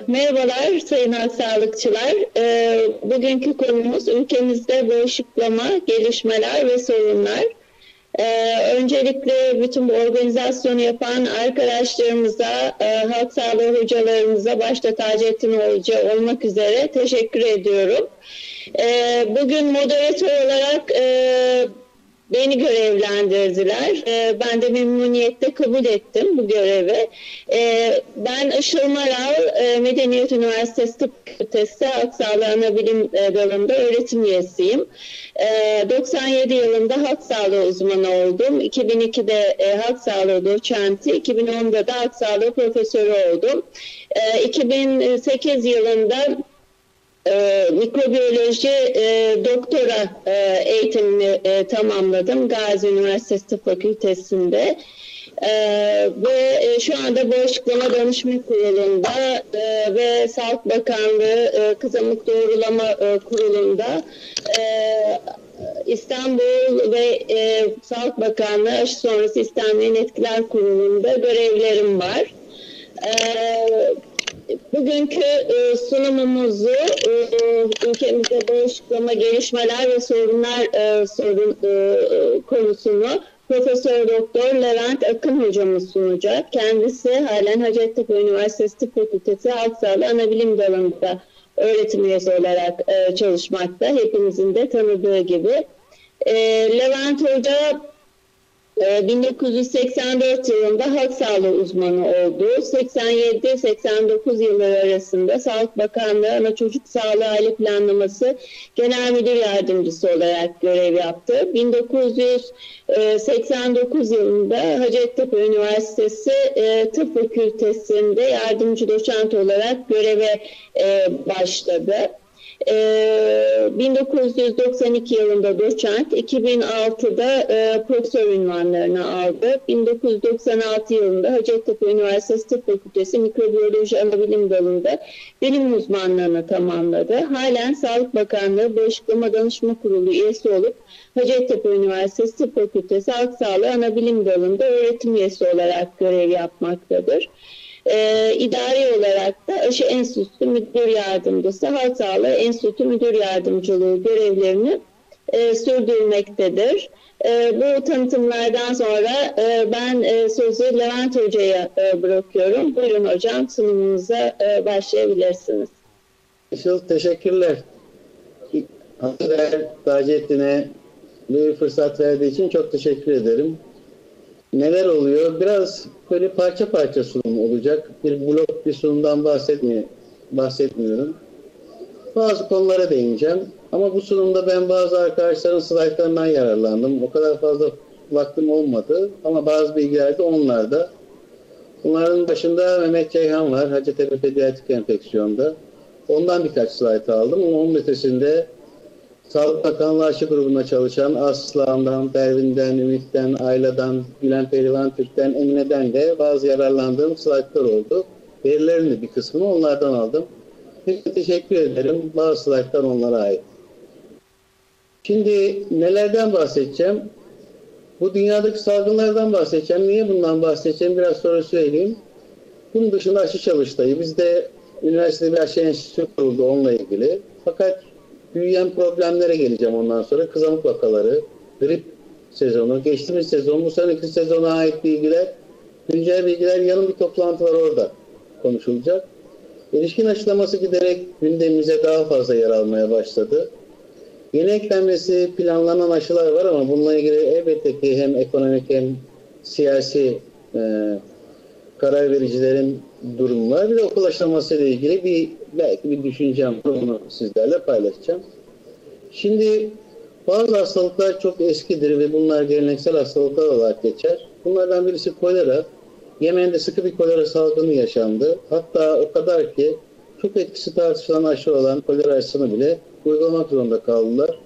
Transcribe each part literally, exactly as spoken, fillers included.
Merhabalar sayın halk sağlıkçılar. Ee, bugünkü konumuz ülkemizde bağışıklama, gelişmeler ve sorunlar. Ee, öncelikle bütün bu organizasyonu yapan arkadaşlarımıza, e, halk sağlığı hocalarımıza, başta Taceddin Hoca olmak üzere teşekkür ediyorum. Ee, bugün moderatör olarak e, beni görevlendirdiler. Ee, ben de memnuniyetle kabul ettim bu görevi. Ee, ben Işıl Maral, e, Medeniyet Üniversitesi Tıp Fakültesi Halk Sağlığı Anabilim e, dalında öğretim üyesiyim. Ee, doksan yedi yılında halk sağlığı uzmanı oldum. iki bin ikide e, halk sağlığı doçenti, iki bin onda da halk sağlığı profesörü oldum. Ee, iki bin sekiz yılında E, mikrobiyoloji e, doktora e, eğitimini e, tamamladım Gazi Üniversitesi Tıp Fakültesi'nde. E, ve e, şu anda Bağışıklama Danışma Kurulu'nda e, ve Sağlık Bakanlığı e, Kızamık Doğrulama e, Kurulu'nda e, İstanbul ve e, Sağlık Bakanlığı Aşı Sonrası İstemleyen Etkiler Kurulu'nda görevlerim var. E, Bugünkü e, sunumumuzu e, ülkemizde bağışıklama, gelişmeler ve sorunlar e, sorun, e, konusunu Profesör Doktor Levent Akın hocamız sunacak. Kendisi halen Hacettepe Üniversitesi Tıp Fakültesi Halk Sağlığı Anabilim dalında öğretim üyesi olarak e, çalışmakta. Hepimizin de tanıdığı gibi. E, Levent Hoca bin dokuz yüz seksen dört yılında halk sağlığı uzmanı oldu. seksen yedi seksen dokuz yılları arasında Sağlık Bakanlığı Ana Çocuk Sağlığı Aile Planlaması Genel Müdür Yardımcısı olarak görev yaptı. bin dokuz yüz seksen dokuz yılında Hacettepe Üniversitesi Tıp Fakültesi'nde yardımcı doçent olarak göreve başladı. bin dokuz yüz doksan iki yılında doçent, iki bin altıda e, profesör unvanlarını aldı. bin dokuz yüz doksan altı yılında Hacettepe Üniversitesi Tıp Fakültesi Mikrobiyoloji Anabilim dalında bilim uzmanlığını tamamladı. Halen Sağlık Bakanlığı Bağışıklama Danışma Kurulu üyesi olup Hacettepe Üniversitesi Tıp Fakültesi Halk Sağlığı Anabilim dalında öğretim üyesi olarak görev yapmaktadır. Ee, idari olarak da Aşı Enstitüsü Müdür Yardımcısı, Halk Sağlığı Enstitüsü Müdür Yardımcılığı görevlerini e, sürdürmektedir. E, bu tanıtımlardan sonra e, ben e, sözü Levent Hoca'ya e, bırakıyorum. Buyurun hocam, sunumunuza e, başlayabilirsiniz. Teşekkürler. Hanımefendi Taceddin'e bir fırsat verdiği için çok teşekkür ederim. Neler oluyor? Biraz böyle parça parça sunum olacak. Bir blok bir sunumdan bahsetmi bahsetmiyorum. Bazı konulara değineceğim. Ama bu sunumda ben bazı arkadaşların slaytlarından yararlandım. O kadar fazla vaktim olmadı. Ama bazı bilgiler de onlarda. Bunların başında Mehmet Ceyhan var. Hacettepe Pediatrik Enfeksiyon'da. Ondan birkaç slayt aldım. Ama onun ötesinde Sağlık Bakanlığı aşı grubunda çalışan Aslan'dan, Pervin'den, Ümit'ten, Ayla'dan, Gülen Pehlivan Türk'ten, Emine'den de bazı yararlandığım slaytlar oldu. Verilerin de bir kısmını onlardan aldım. Peki, teşekkür ederim. Bazı slaytlar onlara ait. Şimdi nelerden bahsedeceğim? Bu dünyadaki salgınlardan bahsedeceğim. Niye bundan bahsedeceğim? Biraz sonra söyleyeyim. Bunun dışında aşı çalıştayı. Bizde üniversitede bir aşı enstitüsü kuruldu onunla ilgili. Fakat büyüyen problemlere geleceğim ondan sonra. Kızamık vakaları, grip sezonu, geçtiğimiz sezon, bu seneki sezona ait bilgiler, güncel bilgiler, yarın bir toplantı var orada konuşulacak. Erişkin aşılaması giderek gündemimize daha fazla yer almaya başladı. Yeni eklenmesi planlanan aşılar var ama bununla ilgili elbette ki hem ekonomik hem siyasi e, karar vericilerin durumu var. Bir de okul aşılaması ile ilgili bir belki bir düşüncem, bunu sizlerle paylaşacağım. Şimdi bazı hastalıklar çok eskidir ve bunlar geleneksel hastalıklar olarak geçer. Bunlardan birisi kolera. Yemen'de sıkı bir kolera salgını yaşandı. Hatta o kadar ki çok etkisi tartışılan aşı olan kolera aşısını bile uygulamak zorunda kaldılar.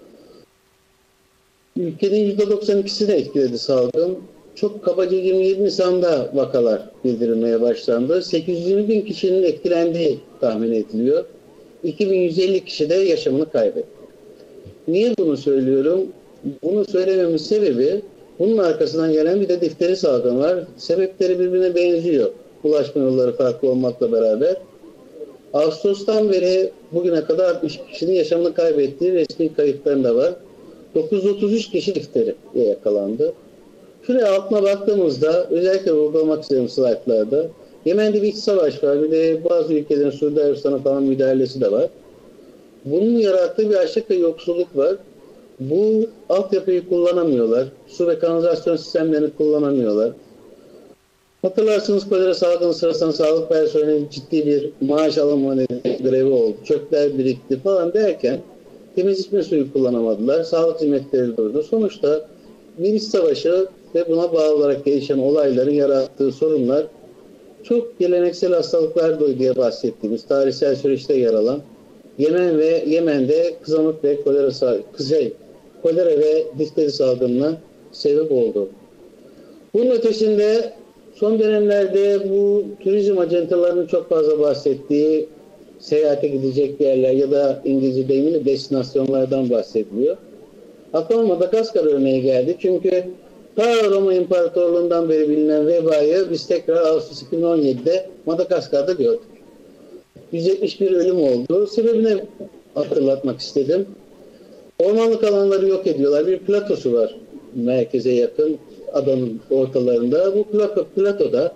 Ülkenin yüzde doksan ikisini etkiledi salgın. Çok kabaca yirmi yedi Nisan'da vakalar bildirilmeye başlandı. sekiz yüz yirmi bin kişinin etkilendiği tahmin ediliyor. iki bin yüz elli kişi de yaşamını kaybetti. Niye bunu söylüyorum? Bunu söylememin sebebi, bunun arkasından gelen bir de difteri salgını var. Sebepleri birbirine benziyor. Ulaşma yolları farklı olmakla beraber. Ağustos'tan beri bugüne kadar altmış kişinin yaşamını kaybettiği resmi kayıtlarında var. dokuz yüz otuz üç kişi iftiriye yakalandı. Şuraya altına baktığımızda özellikle vurgulamak istedim slaytlarda. Yemen'de bir iç savaş var. Bir de bazı ülkelerin Suudi Arabistan'a falan müdahalesi de var. Bunun yarattığı bir açlık ve yoksulluk var. Bu altyapıyı kullanamıyorlar. Su ve kanalizasyon sistemlerini kullanamıyorlar. Hatırlarsınız kolera salgını sırasında sağlık personelinin ciddi bir maaş alınma nedeniyle grevi oldu. Çöpler birikti falan derken temiz içme suyu kullanamadılar. Sağlık hizmetleri durdu. Sonuçta bir iç savaşı ve buna bağlı olarak gelişen olayların yarattığı sorunlar çok geleneksel hastalıklar diye bahsettiğimiz tarihsel süreçte yer alan Yemen ve Yemen'de kızamık ve kolera, şey, kolera ve difteri salgınına sebep oldu. Bunun ötesinde son dönemlerde bu turizm ajantalarının çok fazla bahsettiği seyahate gidecek yerler ya da İngilizce deyimiyle destinasyonlardan bahsediliyor. Aklıma Madagaskar örneği geldi. Çünkü ta Roma İmparatorluğu'ndan beri bilinen vebayı biz tekrar Ağustos iki bin on yedi'de Madagaskar'da gördük. yüz yetmiş bir ölüm oldu. Sebebini hatırlatmak istedim. Ormanlık alanları yok ediyorlar. Bir platosu var merkeze yakın adanın ortalarında. Bu plato, platoda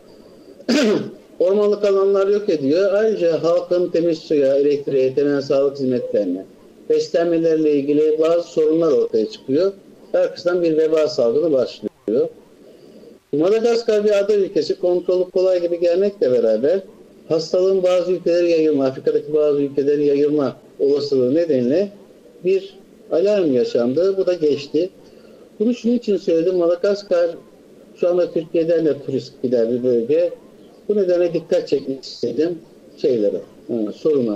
ormanlık alanlar yok ediyor. Ayrıca halkın temiz suya, elektriğe, temel sağlık hizmetlerine, beslenmelerle ilgili bazı sorunlar ortaya çıkıyor. Arkasından bir veba salgını başlıyor. Madagaskar bir ada ülkesi, kontrolü kolay gibi gelmekle beraber hastalığın bazı ülkeleri yayılma, Afrika'daki bazı ülkeleri yayılma olasılığı nedeniyle bir alarm yaşandı. Bu da geçti. Bunu şunun için söyledim. Madagaskar şu anda Türkiye'den de turist gider bir bölge. Bu nedenle dikkat çekmek istedim şeylere, yani soruna.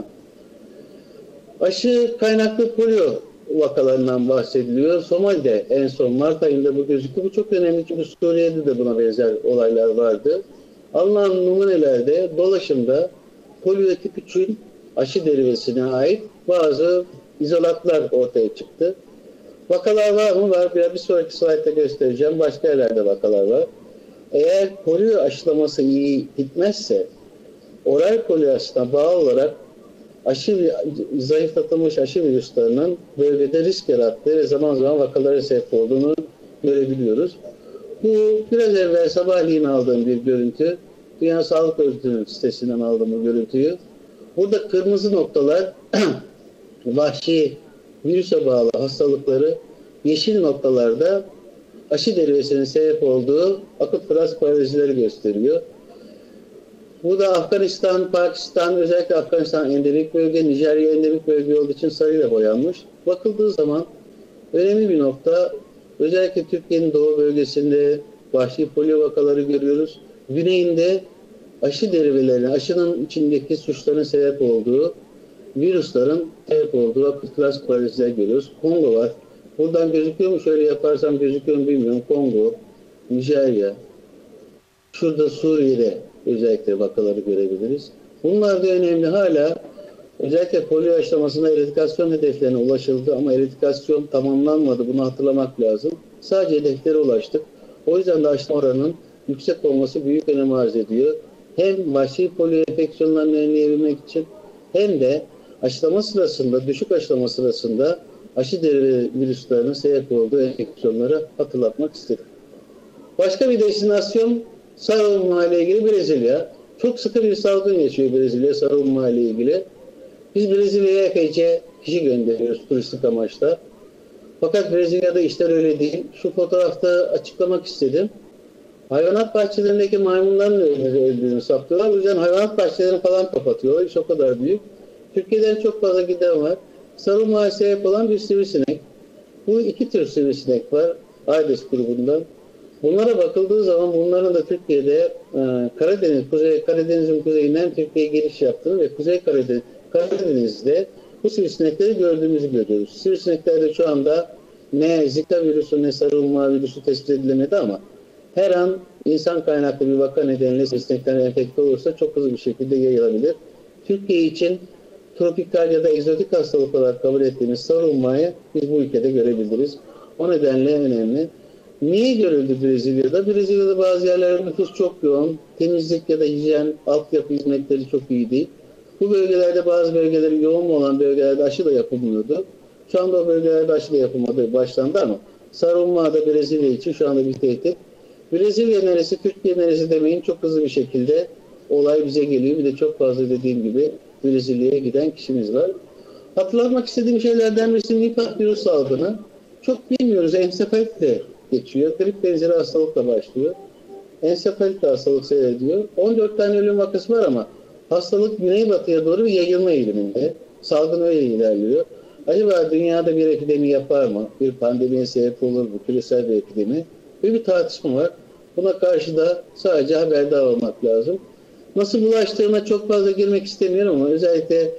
Aşı kaynaklı polio vakalarından bahsediliyor. Somali'de en son Mart ayında bu gözüktü. Bu çok önemli çünkü Suriye'de de buna benzer olaylar vardı. Alınan numunelerde dolaşımda polio tip üçün aşı derivesine ait bazı izolatlar ortaya çıktı. Vakalar var mı? Var. Bir, bir sonraki slaytta göstereceğim. Başka yerlerde vakalar var. Eğer polio aşılaması iyi gitmezse oral polio aşısına bağlı olarak aşı zayıflatılmış aşı virüslerinin bölgede risk yarattığı ve zaman zaman vakalara sebep olduğunu görebiliyoruz. Bu biraz evvel sabahleyin aldığım bir görüntü. Dünya Sağlık Örgütü'nün sitesinden aldığım bu görüntüyü. Burada kırmızı noktalar vahşi virüse bağlı hastalıkları, yeşil noktalarda aşı derivesinin sebep olduğu akut fraz paralizileri gösteriyor. Bu da Afganistan, Pakistan, özellikle Afganistan endemik bölge, Nijerya endemik bölge olduğu için sarıyla boyanmış. Bakıldığı zaman önemli bir nokta, özellikle Türkiye'nin doğu bölgesinde vahşi polio vakaları görüyoruz. Güneyinde aşı derivelerinin, aşının içindeki suçların sebep olduğu, virüslerin sebep olduğu akut fraz paraliziler görüyoruz. Kongo var. Buradan gözüküyor mu? Şöyle yaparsam gözüküyor mu bilmiyorum. Kongo, Nijerya, şurada Suriye'de özellikle vakaları görebiliriz. Bunlar da önemli. Hala özellikle polio aşılamasında eradikasyon hedeflerine ulaşıldı ama eradikasyon tamamlanmadı. Bunu hatırlamak lazım. Sadece hedeflere ulaştık. O yüzden de aşılama oranının yüksek olması büyük önem arz ediyor. Hem vahşi polio enfeksiyonlarını önleyebilmek için hem de aşılama sırasında, düşük aşılama sırasında aşı derive virüslerinin sebep olduğu enfeksiyonları hatırlatmak istedim. Başka bir destinasyon sarılma ile ilgili Brezilya. Çok sıkı bir salgın yaşıyor Brezilya sarılma ile ilgili. Biz Brezilya'ya epeyce kişi gönderiyoruz turistik amaçla. Fakat Brezilya'da işler öyle değil. Şu fotoğrafta açıklamak istedim. Hayvanat bahçelerindeki maymunların öldüğünü saptıyorlar. O yüzden hayvanat bahçelerini falan kapatıyorlar. İş o kadar büyük. Türkiye'den çok fazla giden var. Sarılmaya sebep olan bir sivrisinek. Bu iki tür sivrisinek var. Aedes grubundan. Bunlara bakıldığı zaman bunların da Türkiye'de e, Karadeniz, Kuzey Karadeniz'in kuzeyinden Türkiye'ye giriş yaptığını ve Kuzey Karadeniz, Karadeniz'de bu sivrisinekleri gördüğümüzü görüyoruz. Sivrisineklerde şu anda ne Zika virüsü ne sarılma virüsü tespit edilemedi ama her an insan kaynaklı bir vaka nedeniyle sivrisinekler enfekte olursa çok hızlı bir şekilde yayılabilir. Türkiye için tropikal ya da egzotik hastalık olarak kabul ettiğimiz sarılmayı biz bu ülkede görebiliriz. O nedenle önemli. Niye görüldü Brezilya'da? Brezilya'da bazı yerlerde nüfus çok yoğun. Temizlik ya da hijyen, altyapı hizmetleri çok iyi değil. Bu bölgelerde bazı bölgelerin yoğun olan bölgelerde aşı da yapılmıyordu. Şu anda o bölgelerde aşı da yapılmadı başlandı ama Sarılma'da Brezilya için şu anda bir tehdit. Brezilya neresi, Türkiye neresi demeyin, çok hızlı bir şekilde olay bize geliyor. Bir de çok fazla dediğim gibi Brezilya'ya giden kişimiz var. Hatırlatmak istediğim şeylerden birisi Nipah virüs salgını. Çok bilmiyoruz. Ensefalit de geçiyor. Grip benzeri hastalıkla başlıyor. Ensefalit de hastalık seyrediyor. on dört tane ölüm vakası var ama hastalık güneybatıya doğru bir yayılma eğiliminde. Salgın öyle ilerliyor. Acaba dünyada bir epidemi yapar mı? Bir pandemiye sebep olur mu? Küresel bir epidemi. Böyle bir tartışma var. Buna karşı da sadece haberdar olmak lazım. Nasıl bulaştığına çok fazla girmek istemiyorum ama özellikle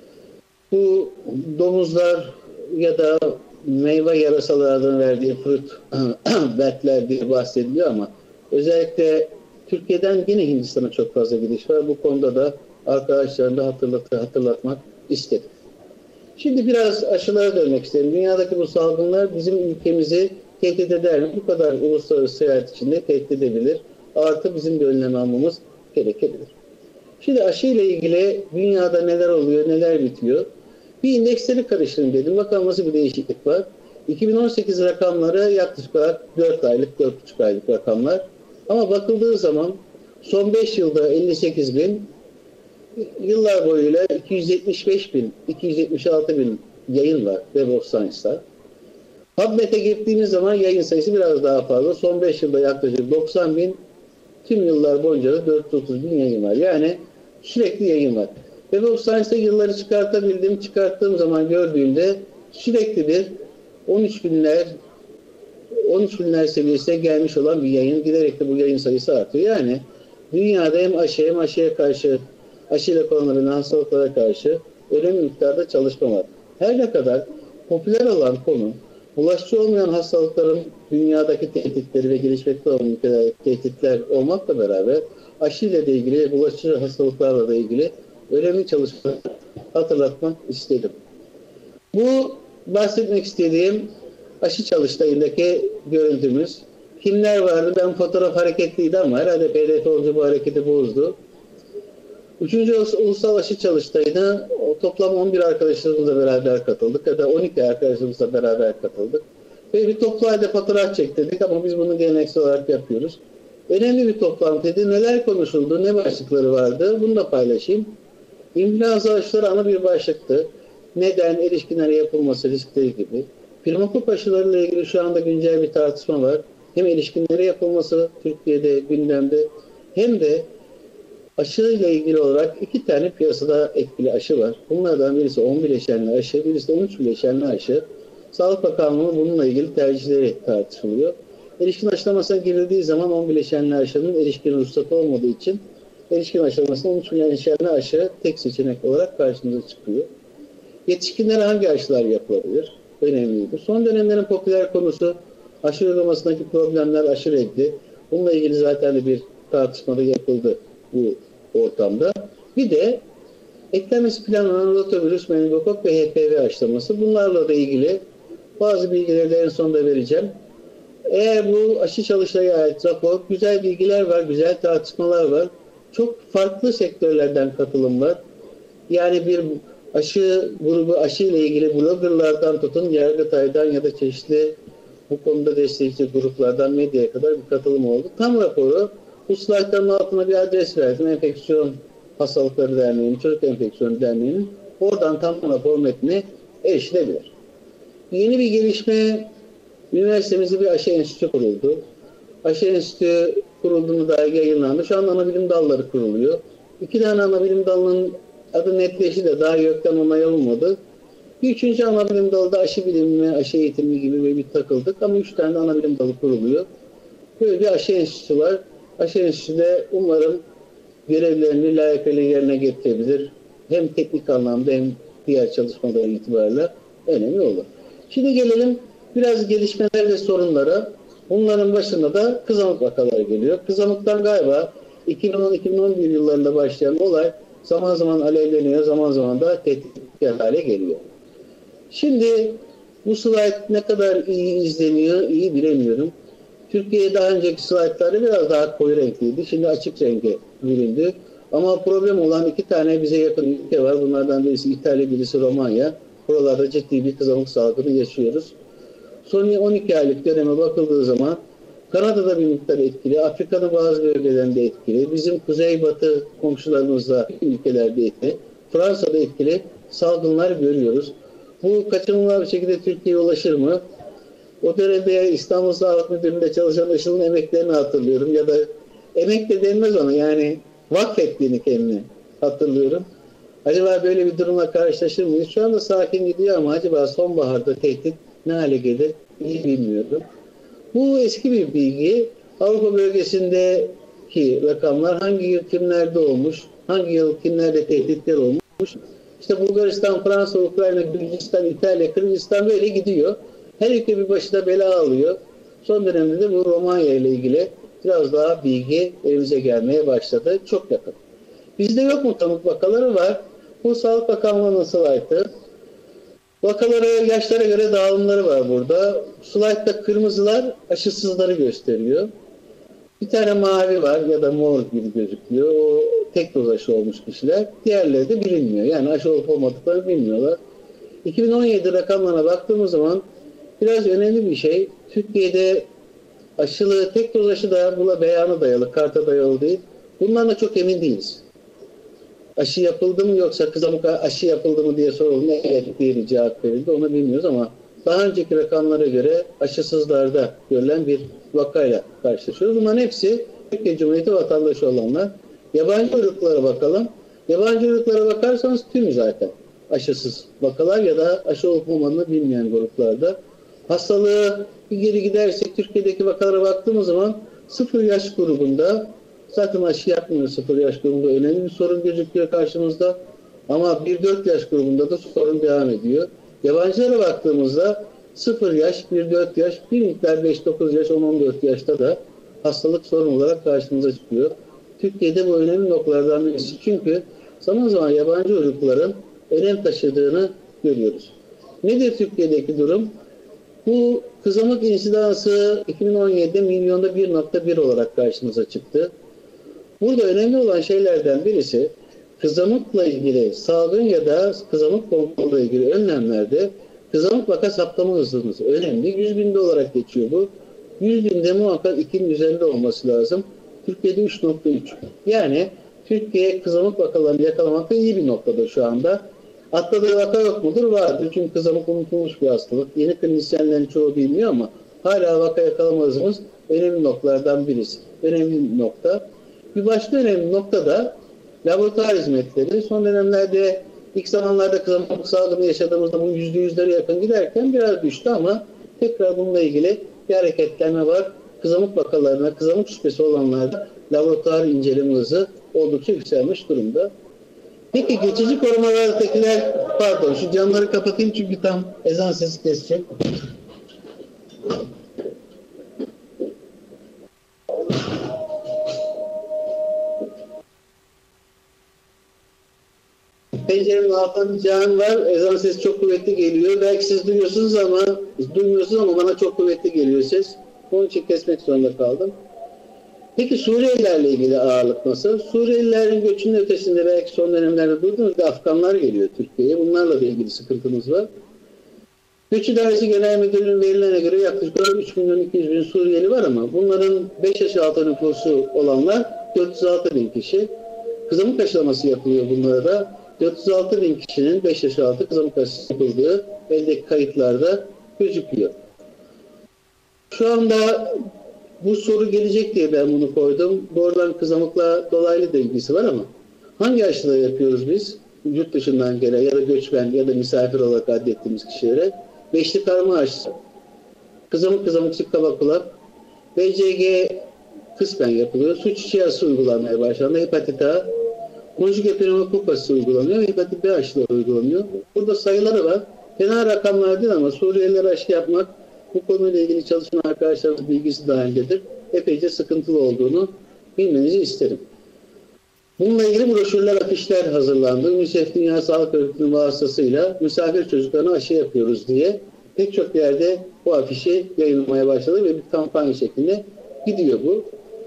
bu domuzlar ya da meyve yarasalarının verdiği fruit batler diye bahsediliyor ama özellikle Türkiye'den yine Hindistan'a çok fazla gidiş var. Bu konuda da arkadaşlarına hatırlat hatırlatmak istedim. Şimdi biraz aşılara dönmek isterim. Dünyadaki bu salgınlar bizim ülkemizi tehdit eder mi? Bu kadar uluslararası seyahat içinde tehdit edebilir. Artı bizim de önlem almamız gerekebilir. Şimdi aşı ile ilgili dünyada neler oluyor, neler bitiyor? Bir indeksleri karıştırın dedim. Bakalım nasıl bir değişiklik var. iki bin on sekiz rakamları yaklaşık olarak dört aylık, dört buçuk aylık rakamlar. Ama bakıldığı zaman son beş yılda elli sekiz bin, yıllar boyuyla iki yüz yetmiş beş bin, iki yüz yetmiş altı bin yayın var Web of Science'da. PubMed'e gittiğimiz zaman yayın sayısı biraz daha fazla. Son beş yılda yaklaşık doksan bin, tüm yıllar boyunca da dört yüz otuz bin yayın var. Yani sürekli yayın var. Web of Science'da yılları çıkartabildim, çıkarttığım zaman gördüğümde sürekli bir on üç binler on üç binler seviyesine gelmiş olan bir yayın, giderek de bu yayın sayısı artıyor. Yani dünyada hem aşı hem aşıya karşı, aşıyla konulan hastalıklara karşı önemli miktarda çalışma var. Her ne kadar popüler olan konu bulaşıcı olmayan hastalıkların dünyadaki tehditleri ve gelişmekte olan ülkelerdeki tehditler olmakla beraber aşıyla da ilgili, bulaşıcı hastalıklarla da ilgili önemli çalışmaları hatırlatmak istedim. Bu bahsetmek istediğim aşı çalıştayındaki görüntümüz. Kimler vardı? Ben fotoğraf hareketliydi ama herhalde P D F olunca bu hareketi bozdu. Üçüncü Ulusal Aşı Çalıştayı'na toplam on bir arkadaşlarımızla beraber katıldık ya da on iki arkadaşlarımızla beraber katıldık. Ve bir toplu halde fotoğraf çektirdik ama biz bunu geleneksel olarak yapıyoruz. Önemli bir toplantıydı. Neler konuşuldu, ne başlıkları vardı bunu da paylaşayım. İnfluenza aşıları ana bir başlıktı. Neden, erişkinlere yapılması riskleri gibi. Pneumokok aşılarıyla ilgili şu anda güncel bir tartışma var. Hem erişkinlere yapılması Türkiye'de gündemde hem de aşıyla ilgili olarak iki tane piyasada etkili aşı var. Bunlardan birisi on bileşenli aşı, birisi de on üç bileşenli aşı. Sağlık Bakanlığı bununla ilgili tercihleri tartışılıyor. Erişkin aşılamasına girildiği zaman on bileşenli aşının erişkin ruhsatı olmadığı için erişkin aşılamasında on üç bileşenli aşı tek seçenek olarak karşımıza çıkıyor. Yetişkinlere hangi aşılar yapılabilir? Önemliydi. Son dönemlerin popüler konusu aşı uygulamasındaki problemler, aşı reddi. Bununla ilgili zaten de bir tartışmada yapıldı bu ortamda. Bir de eklenmesi planlanan rotavirüs, meningokok ve H P V aşılaması. Bunlarla da ilgili bazı bilgileri de en sonunda vereceğim. Eğer bu aşı çalıştayına ait rapor, güzel bilgiler var, güzel tartışmalar var. Çok farklı sektörlerden katılım var. Yani bir aşı grubu, aşı ile ilgili bloggerlardan tutun, Yargıtay'dan ya da çeşitli bu konuda destekçi gruplardan medyaya kadar bir katılım oldu. Tam raporu bu slaytların altına bir adres verdim. Enfeksiyon Hastalıkları Derneği'nin, Çocuk Enfeksiyonu Derneği'nin. Oradan tam rapor metni erişilebilir. Yeni bir gelişme, üniversitemizde bir aşı enstitüsü kuruldu. Aşı enstitüsü kurulduğunu dair yayınlandı. Şu an anabilim dalları kuruluyor. İki tane anabilim dalının adı netleşti de daha YÖK'ten onay alınmadı. Bir üçüncü anabilim dalı da aşı bilimi, aşı eğitimi gibi bir takıldık ama üç tane anabilim dalı kuruluyor. Böyle bir aşı enstitüsü var. Aşı enstitüsü de umarım görevlerini layıkıyla yerine getirebilir. Hem teknik anlamda hem diğer çalışmaları itibariyle önemli olur. Şimdi gelelim biraz gelişmeler ve sorunlara. Bunların başında da kızamık vakaları geliyor. Kızamıktan galiba iki bin on iki bin on bir yıllarında başlayan olay zaman zaman alevleniyor, zaman zaman da tehdit hale geliyor. Şimdi bu slide ne kadar iyi izleniyor, iyi bilemiyorum. Türkiye'ye daha önceki slaytları biraz daha koyu renkliydi. Şimdi açık renge büründü. Ama problem olan iki tane bize yakın ülke var. Bunlardan birisi İtalya, birisi Romanya. Buralarda ciddi bir kızamık salgını yaşıyoruz. Son on iki aylık döneme bakıldığı zaman Kanada'da bir miktar etkili, Afrika'nın bazı bölgelerinde etkili, bizim kuzeybatı komşularımızda ülkelerde etkili, Fransa'da etkili salgınlar görüyoruz. Bu kaçınılmaz bir şekilde Türkiye'ye ulaşır mı? O dönemde İstanbul Sağlık Müdürlüğü'nde çalışan Işıl'ın emeklerini hatırlıyorum ya da emek de denmez ona, yani vakfettiğini kendine hatırlıyorum. Acaba böyle bir durumla karşılaşır mıyız? Şu anda sakin gidiyor ama acaba sonbaharda tehdit ne hale gelir iyi bilmiyorum. Bu eski bir bilgi. Avrupa bölgesindeki rakamlar hangi yıl kimlerde olmuş, hangi yıl kimlerde tehditler olmuş. İşte Bulgaristan, Fransa, Ukrayna, Gürcistan, İtalya, Kırgızistan böyle gidiyor. Her ülke bir başına bela alıyor. Son dönemde de bu Romanya ile ilgili biraz daha bilgi elimize gelmeye başladı. Çok yakın. Bizde yok mu tanık vakaları var. Bu Sağlık Bakanlığı'nın slaytı. Vakaları yaşlara göre dağılımları var burada. Slaytta kırmızılar aşısızları gösteriyor. Bir tane mavi var ya da mor gibi gözüküyor. O tek doz aşı olmuş kişiler. Diğerleri de bilinmiyor. Yani aşı olup olmadıklarını bilmiyorlar. iki bin on yedi rakamlarına baktığımız zaman biraz önemli bir şey. Türkiye'de aşılı, tek doz aşı da buna beyana dayalı, karta dayalı değil. Bundan da çok emin değiliz. Aşı yapıldı mı yoksa kızamık aşı yapıldı mı diye soruldu. Evet diye bir cevap verildi. Onu bilmiyoruz ama daha önceki rakamlara göre aşısızlarda görülen bir vakayla karşılaşıyoruz. Bunların hepsi Türkiye Cumhuriyeti vatandaşı olanlar. Yabancı ırklara bakalım. Yabancı ırklara bakarsanız tümü zaten aşısız vakalar ya da aşı olup olmadığını bilmeyen gruplarda. Hastalığı bir geri gidersek Türkiye'deki vakalara baktığımız zaman sıfır yaş grubunda zaten aşı yapmıyor, sıfır yaş grubunda önemli bir sorun gözüküyor karşımızda. Ama bir dört yaş grubunda da sorun devam ediyor. Yabancılara baktığımızda sıfır yaş, bir dört yaş, bir miktar beş dokuz yaş, on on dört yaşta da hastalık sorun olarak karşımıza çıkıyor. Türkiye'de bu önemli noktalardan birisi. Çünkü zaman zaman yabancı ırkların önem taşıdığını görüyoruz. Nedir Türkiye'deki durum? Bu kızamık insidansı iki bin on yedide milyonda bir nokta bir olarak karşımıza çıktı. Burada önemli olan şeylerden birisi kızamıkla ilgili salgın ya da kızamık kontrolüyle ilgili önlemlerde kızamık vaka saptama hızımız önemli. yüz binde olarak geçiyor bu. yüz binde muhakkak ikinin üzerinde olması lazım. Türkiye'de üç nokta üç. Yani Türkiye kızamık vakalarını yakalamakta iyi bir noktada şu anda. Atladığı vaka yok mudur? Vardır. Çünkü kızamık unutulmuş bir hastalık. Yeni klinisyenlerin çoğu bilmiyor ama hala vaka yakalama hızımız önemli noktalardan birisi. Önemli bir nokta. Bir başka önemli nokta da laboratuvar hizmetleri. Son dönemlerde ilk zamanlarda kızamık salgını yaşadığımızda bu yüzde yüzlere yakın giderken biraz düştü ama tekrar bununla ilgili bir hareketlenme var. Kızamık vakalarına, kızamık şüphesi olanlarda laboratuvar inceleme hızı oldukça yükselmiş durumda. Peki geçici korumalardakiler, pardon şu camları kapatayım çünkü tam ezan sesi kesecek. Pencerenin altında bir cam var. Ezan sesi çok kuvvetli geliyor. Belki siz duyuyorsunuz ama duymuyorsunuz ama bana çok kuvvetli geliyor ses. Onun için kesmek zorunda kaldım. Peki Suriyelilerle ilgili ağırlık nasıl? Suriyelilerin göçünün ötesinde belki son dönemlerde duyduğunuz Afganlar geliyor Türkiye'ye. Bunlarla da ilgili sıkıntımız var. Göç İdaresi Genel Müdürlüğü'nün verilerine göre yaklaşık üç milyon iki yüz bin Suriyeli var ama bunların beş yaş altı nüfusu olanlar dört yüz altı bin kişi. Kızamık aşılaması yapılıyor bunlara da. dört yüz altı bin kişinin beş yaş altı kızamık aşısı yapıldığı eldeki kayıtlarda gözüküyor. Şu anda bu soru gelecek diye ben bunu koydum. Doğrudan kızamıkla dolaylı da ilgisi var ama hangi aşıları yapıyoruz biz? Yurt dışından gelen ya da göçmen ya da misafir olarak adettiğimiz kişilere beşli karma aşısı. Kızamık, kızamık, sık kaba kulak. B C G kısmen yapılıyor. Su çiçeği aşısı uygulanmaya başlandı. Hepatit A, konjüge pneumokok aşısı uygulanıyor. Hepatit B aşıları uygulanıyor. Burada sayıları var. Fena rakamlar değil ama Suriyelilere aşı yapmak bu konuyla ilgili çalışan arkadaşlarımız bilgisi dahilindedir. Epeyce sıkıntılı olduğunu bilmenizi isterim. Bununla ilgili broşürler, afişler hazırlandı. UNICEF Dünya Sağlık Örgütü'nün vasıtasıyla misafir çocuklarına aşı yapıyoruz diye pek çok yerde bu afişi yayınlamaya başladı ve bir kampanya şeklinde gidiyor bu.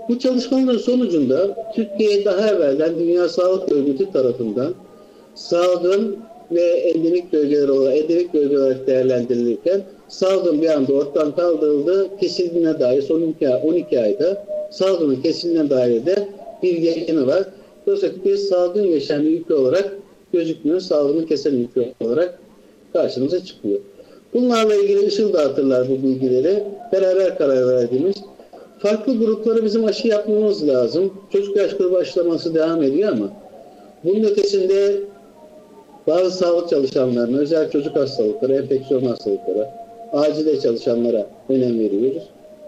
Bu çalışmaların sonucunda Türkiye daha evvelden Dünya Sağlık Örgütü tarafından salgın ve endemik bölgeler olarak, endemik bölge olarak değerlendirilirken salgın bir anda ortadan kaldırıldı. Kesildiğine dair son on iki ayda salgının kesildiğine dair de bir yayını var. Dolayısıyla bir salgın yaşayan bir ülke olarak gözükmüyor. Salgını kesen ülke olarak karşımıza çıkıyor. Bunlarla ilgili Işıl da hatırlar bu bilgileri. Beraber karar verdiğimiz farklı gruplara bizim aşı yapmamız lazım. Çocuk yaş grubu aşılaması devam ediyor ama bunun ötesinde bazı sağlık çalışanlarına, özel çocuk hastalıkları, enfeksiyon hastalıkları, acile çalışanlara önem veriyoruz.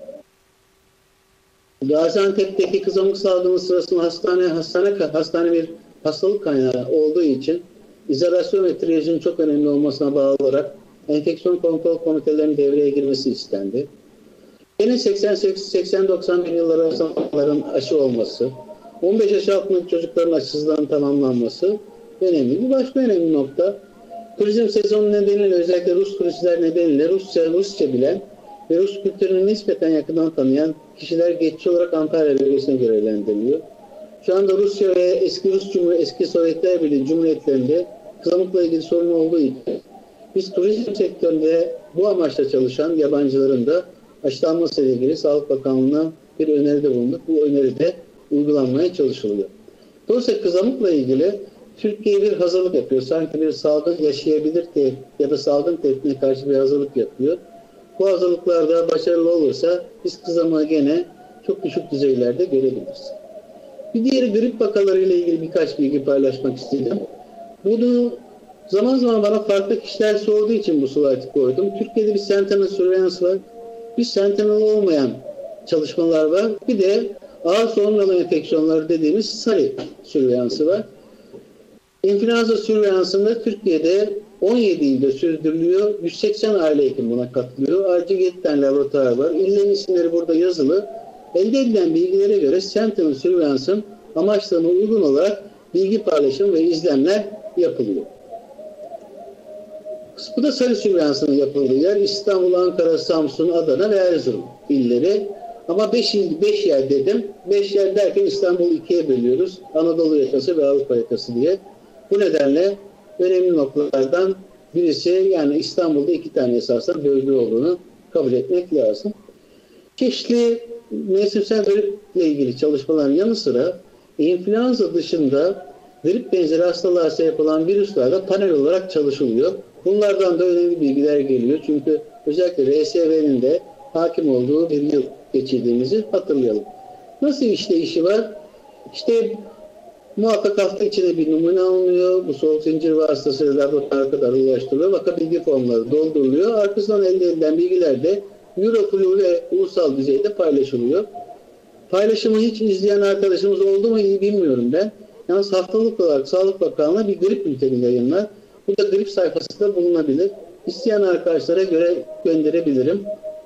Gaziantep'teki kızamık salgını sırasında hastane, hastane, hastane bir hastalık kaynağı olduğu için izolasyon ve triyajın çok önemli olmasına bağlı olarak enfeksiyon kontrol komitelerinin devreye girmesi istendi. Yine seksen doksan bin yılları arasındaların aşı olması, on beş yaş altındaki çocukların aşısından tamamlanması önemli. Bir başka önemli nokta, turizm sezonu nedeniyle özellikle Rus turistler nedeniyle Rusça, Rusça bilen ve Rus kültürünü nispeten yakından tanıyan kişiler geçici olarak Antalya bölgesine görevlendiriliyor. Şu anda Rusya ve eski Rus Cumhuriyeti, eski Sovyetler Birliği Cumhuriyetlerinde kızamıkla ilgili sorun olduğu için biz turizm sektöründe bu amaçla çalışan yabancıların da aşılanması ile ilgili Sağlık Bakanlığı'na bir öneride bulunduk. Bu öneride uygulanmaya çalışılıyor. Dolayısıyla kızamıkla ilgili Türkiye bir hazırlık yapıyor. Sanki bir salgın yaşayabilir diye ya da salgın tehdidine karşı bir hazırlık yapıyor. Bu hazırlıklarda başarılı olursa biz kızamığı gene çok düşük düzeylerde görebiliriz. Bir diğeri grip vakaları ile ilgili birkaç bilgi paylaşmak istedim. Bunu zaman zaman bana farklı kişiler sorduğu için bu slaytı koydum. Türkiye'de bir sentinel surveillance var. Bir sentinel olmayan çalışmalar var. Bir de ağır solunum yolu enfeksiyonları dediğimiz SARI sürveyansı var. İnfluenza sürveyansında Türkiye'de on yedi ilde sürdürülüyor. yüz seksen aile hekim buna katılıyor. Ayrıca yedi tane laboratuvar var. İllerin isimleri burada yazılı. Elde edilen bilgilere göre sentinel sürveyansın amaçlarına uygun olarak bilgi paylaşım ve izlemler yapılıyor. Bu da SARI sürveyansının yapıldığı yer İstanbul, Ankara, Samsun, Adana ve Erzurum illeri. Ama beş il, beş yer dedim. beş yer derken İstanbul'u ikiye bölüyoruz. Anadolu yakası ve Avrupa yakası diye. Bu nedenle önemli noktalardan birisi, yani İstanbul'da iki tane esasen bölge olduğunu kabul etmek lazım. Çeşitli mevsimsel griple ilgili çalışmaların yanı sıra influenza dışında grip benzeri hastalığa sebep olan virüslerde panel olarak çalışılıyor. Bunlardan da önemli bilgiler geliyor. Çünkü özellikle R S V'nin de hakim olduğu bir yıl geçirdiğimizi hatırlayalım. Nasıl işleyişi var? İşte muhakkak hafta içinde bir numune alınıyor. Bu soğuk zincir vasıtasıyla laboratuvara kadar ulaştırılıyor. Vaka bilgi formları dolduruluyor. Arkasından elde edilen bilgiler de Euroflu ve ulusal düzeyde paylaşılıyor. Paylaşımı hiç izleyen arkadaşımız oldu mu iyi bilmiyorum ben. Yalnız haftalık olarak Sağlık Bakanlığı bir grip bülteni yayınlar. Bu da grip sayfasında bulunabilir. İsteyen arkadaşlara göre gönderebilirim.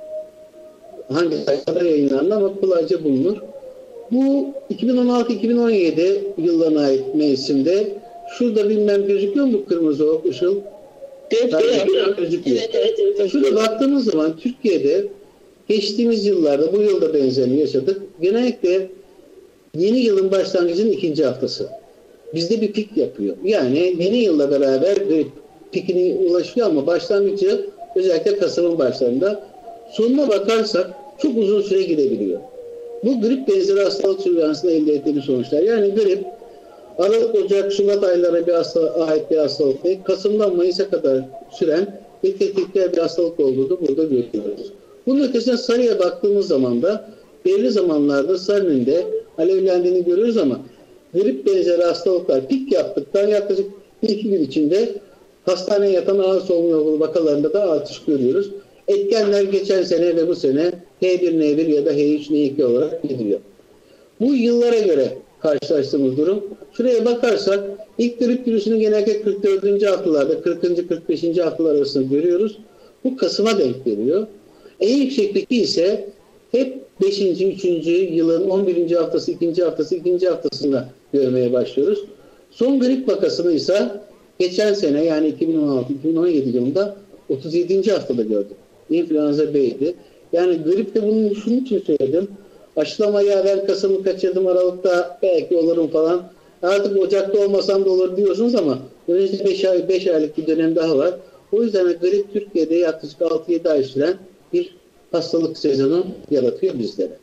Hangi sayfada yayınlandı ama kolayca bulunur. Bu iki bin on altı iki bin on yedi yıllarına ait mevsimde şurada bilmem gözüküyor mu kırmızı o ışıl? Evet, evet. Gözüküyor. Evet, evet, evet. Şurada baktığımız zaman Türkiye'de geçtiğimiz yıllarda bu yılda benzerini yaşadık. Genellikle yeni yılın başlangıcının ikinci haftası. Bizde bir pik yapıyor. Yani yeni yılla beraber grip pikine ulaşıyor ama başlangıcı özellikle Kasım'ın başlarında. Sonuna bakarsak çok uzun süre gidebiliyor. Bu grip benzeri hastalık sürveyansında elde ettiğimiz sonuçlar. Yani grip Aralık, Ocak, Şubat aylara bir hasta, ait bir hastalık değil. Kasım'dan Mayıs'a kadar süren ve tetikleyen bir hastalık olduğunu burada görüyoruz. Bunun ötesine SARI'ye baktığımız zaman da belli zamanlarda SARI'nin de alevlendiğini görüyoruz ama grip benzeri hastalıklar pik yaptıktan yaklaşık bir iki gün içinde hastaneye yatan ağır solunum yolu vakalarında da artış görüyoruz. Etkenler geçen sene ve bu sene H bir N bir ya da H üç N iki olarak gidiyor. Bu yıllara göre karşılaştığımız durum. Şuraya bakarsak ilk grip virüsünü genellikle kırk dördüncü haftalarda, kırkıncı kırk beşinci haftalar arasında görüyoruz. Bu Kasım'a denk geliyor. En yüksek piki ise hep beşinci üçüncü yılın on birinci haftası, ikinci haftası, ikinci haftasında görmeye başlıyoruz. Son grip vakasını ise geçen sene yani iki bin on altı iki bin on yedi yılında otuz yedinci haftada gördük. İnfluenza B'ydi. Yani gripte bunun şunun için söyledim. Aşılamayı ben Kasım'ı kaçırdım, Aralık'ta belki olurum falan. Artık Ocak'ta olmasam da olur diyorsunuz ama önümüzde beş ay, beş aylık bir dönem daha var. O yüzden grip Türkiye'de yaklaşık altı yedi ay süren bir hastalık sezonu yaratıyor bizlere.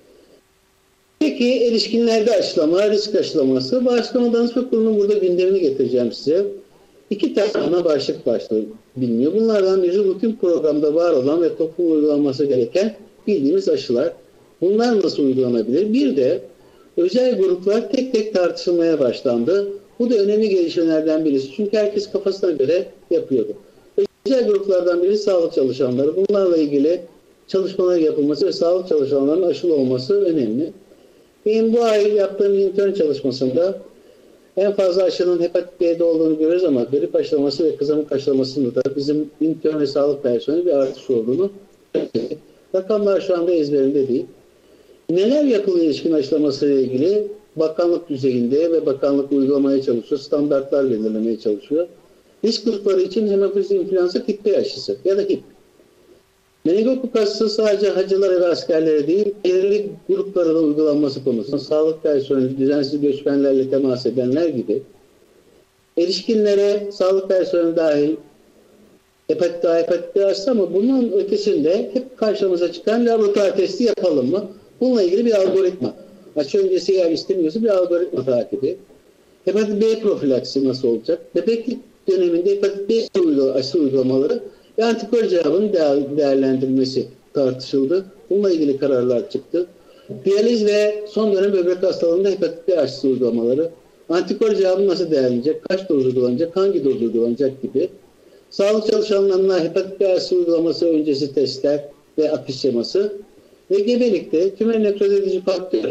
Peki erişkinlerde aşılama, risk aşılaması. Bağışıklama Danışma Kurulu'nun burada gündemini getireceğim size. İki tane ana başlık başlığı biliniyor. Bunlardan biri rutin programda var olan ve toplum uygulanması gereken bildiğimiz aşılar. Bunlar nasıl uygulanabilir? Bir de özel gruplar tek tek tartışılmaya başlandı. Bu da önemli gelişmelerden birisi. Çünkü herkes kafasına göre yapıyordu. Özel gruplardan biri sağlık çalışanları. Bunlarla ilgili çalışmalar yapılması ve sağlık çalışanlarının aşılı olması önemli. Benim bu ay yaptığım intern çalışmasında en fazla aşının hepatit B'de olduğunu görüyoruz ama grip aşılaması ve kızamık aşılamasında da bizim intern ve sağlık personeli bir artış olduğunu söyledik. Rakamlar şu anda ezberimde değil. Neler yapılıyor ilişkin aşılaması ile ilgili? Bakanlık düzeyinde ve bakanlık uygulamaya çalışıyor, standartlar belirlemeye çalışıyor. Risk grupları için hemofiliz influenza tip B aşısı ya da H I P. Meningokok aşısı sadece hacılara ve askerlere değil, belirli gruplara da uygulanması konusunda sağlık personeli, düzensiz göçmenlerle temas edenler gibi erişkinlere sağlık personeli dahil hepatit A, hepatit B aşısı ama bunun ötesinde hep karşımıza çıkan laboratuvar testi yapalım mı? Bununla ilgili bir algoritma. Aşı öncesi eğer istemiyorsa bir algoritma takibi. Hepatit B profilaksi nasıl olacak? Bebeklik döneminde hepatit B aşı uygulamaları ve antikor cevabının değerlendirilmesi tartışıldı. Bununla ilgili kararlar çıktı. Diyaliz ve son dönem böbrek hastalığında hepatit B aşısı uygulamaları, antikor cevabı nasıl değerlenecek, kaç doz uygulanacak, hangi doz uygulanacak gibi. Sağlık çalışanlarına hepatit B aşısı uygulaması öncesi testler ve akış şeması ve gebelikte tümör nekroz edici faktör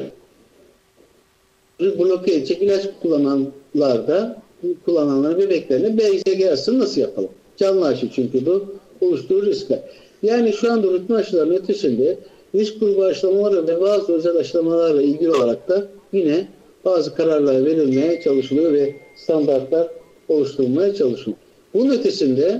bloke edecek ilaç kullananlarda, kullananların bebeklerine B C G aşısını nasıl yapalım? Canlı aşı çünkü bu oluşturur riskler. Yani şu anda rutin aşıların ötesinde risk grubu aşılamaları ve bazı özel aşılamalarla ilgili olarak da yine bazı kararlar verilmeye çalışılıyor ve standartlar oluşturulmaya çalışılıyor. Bunun ötesinde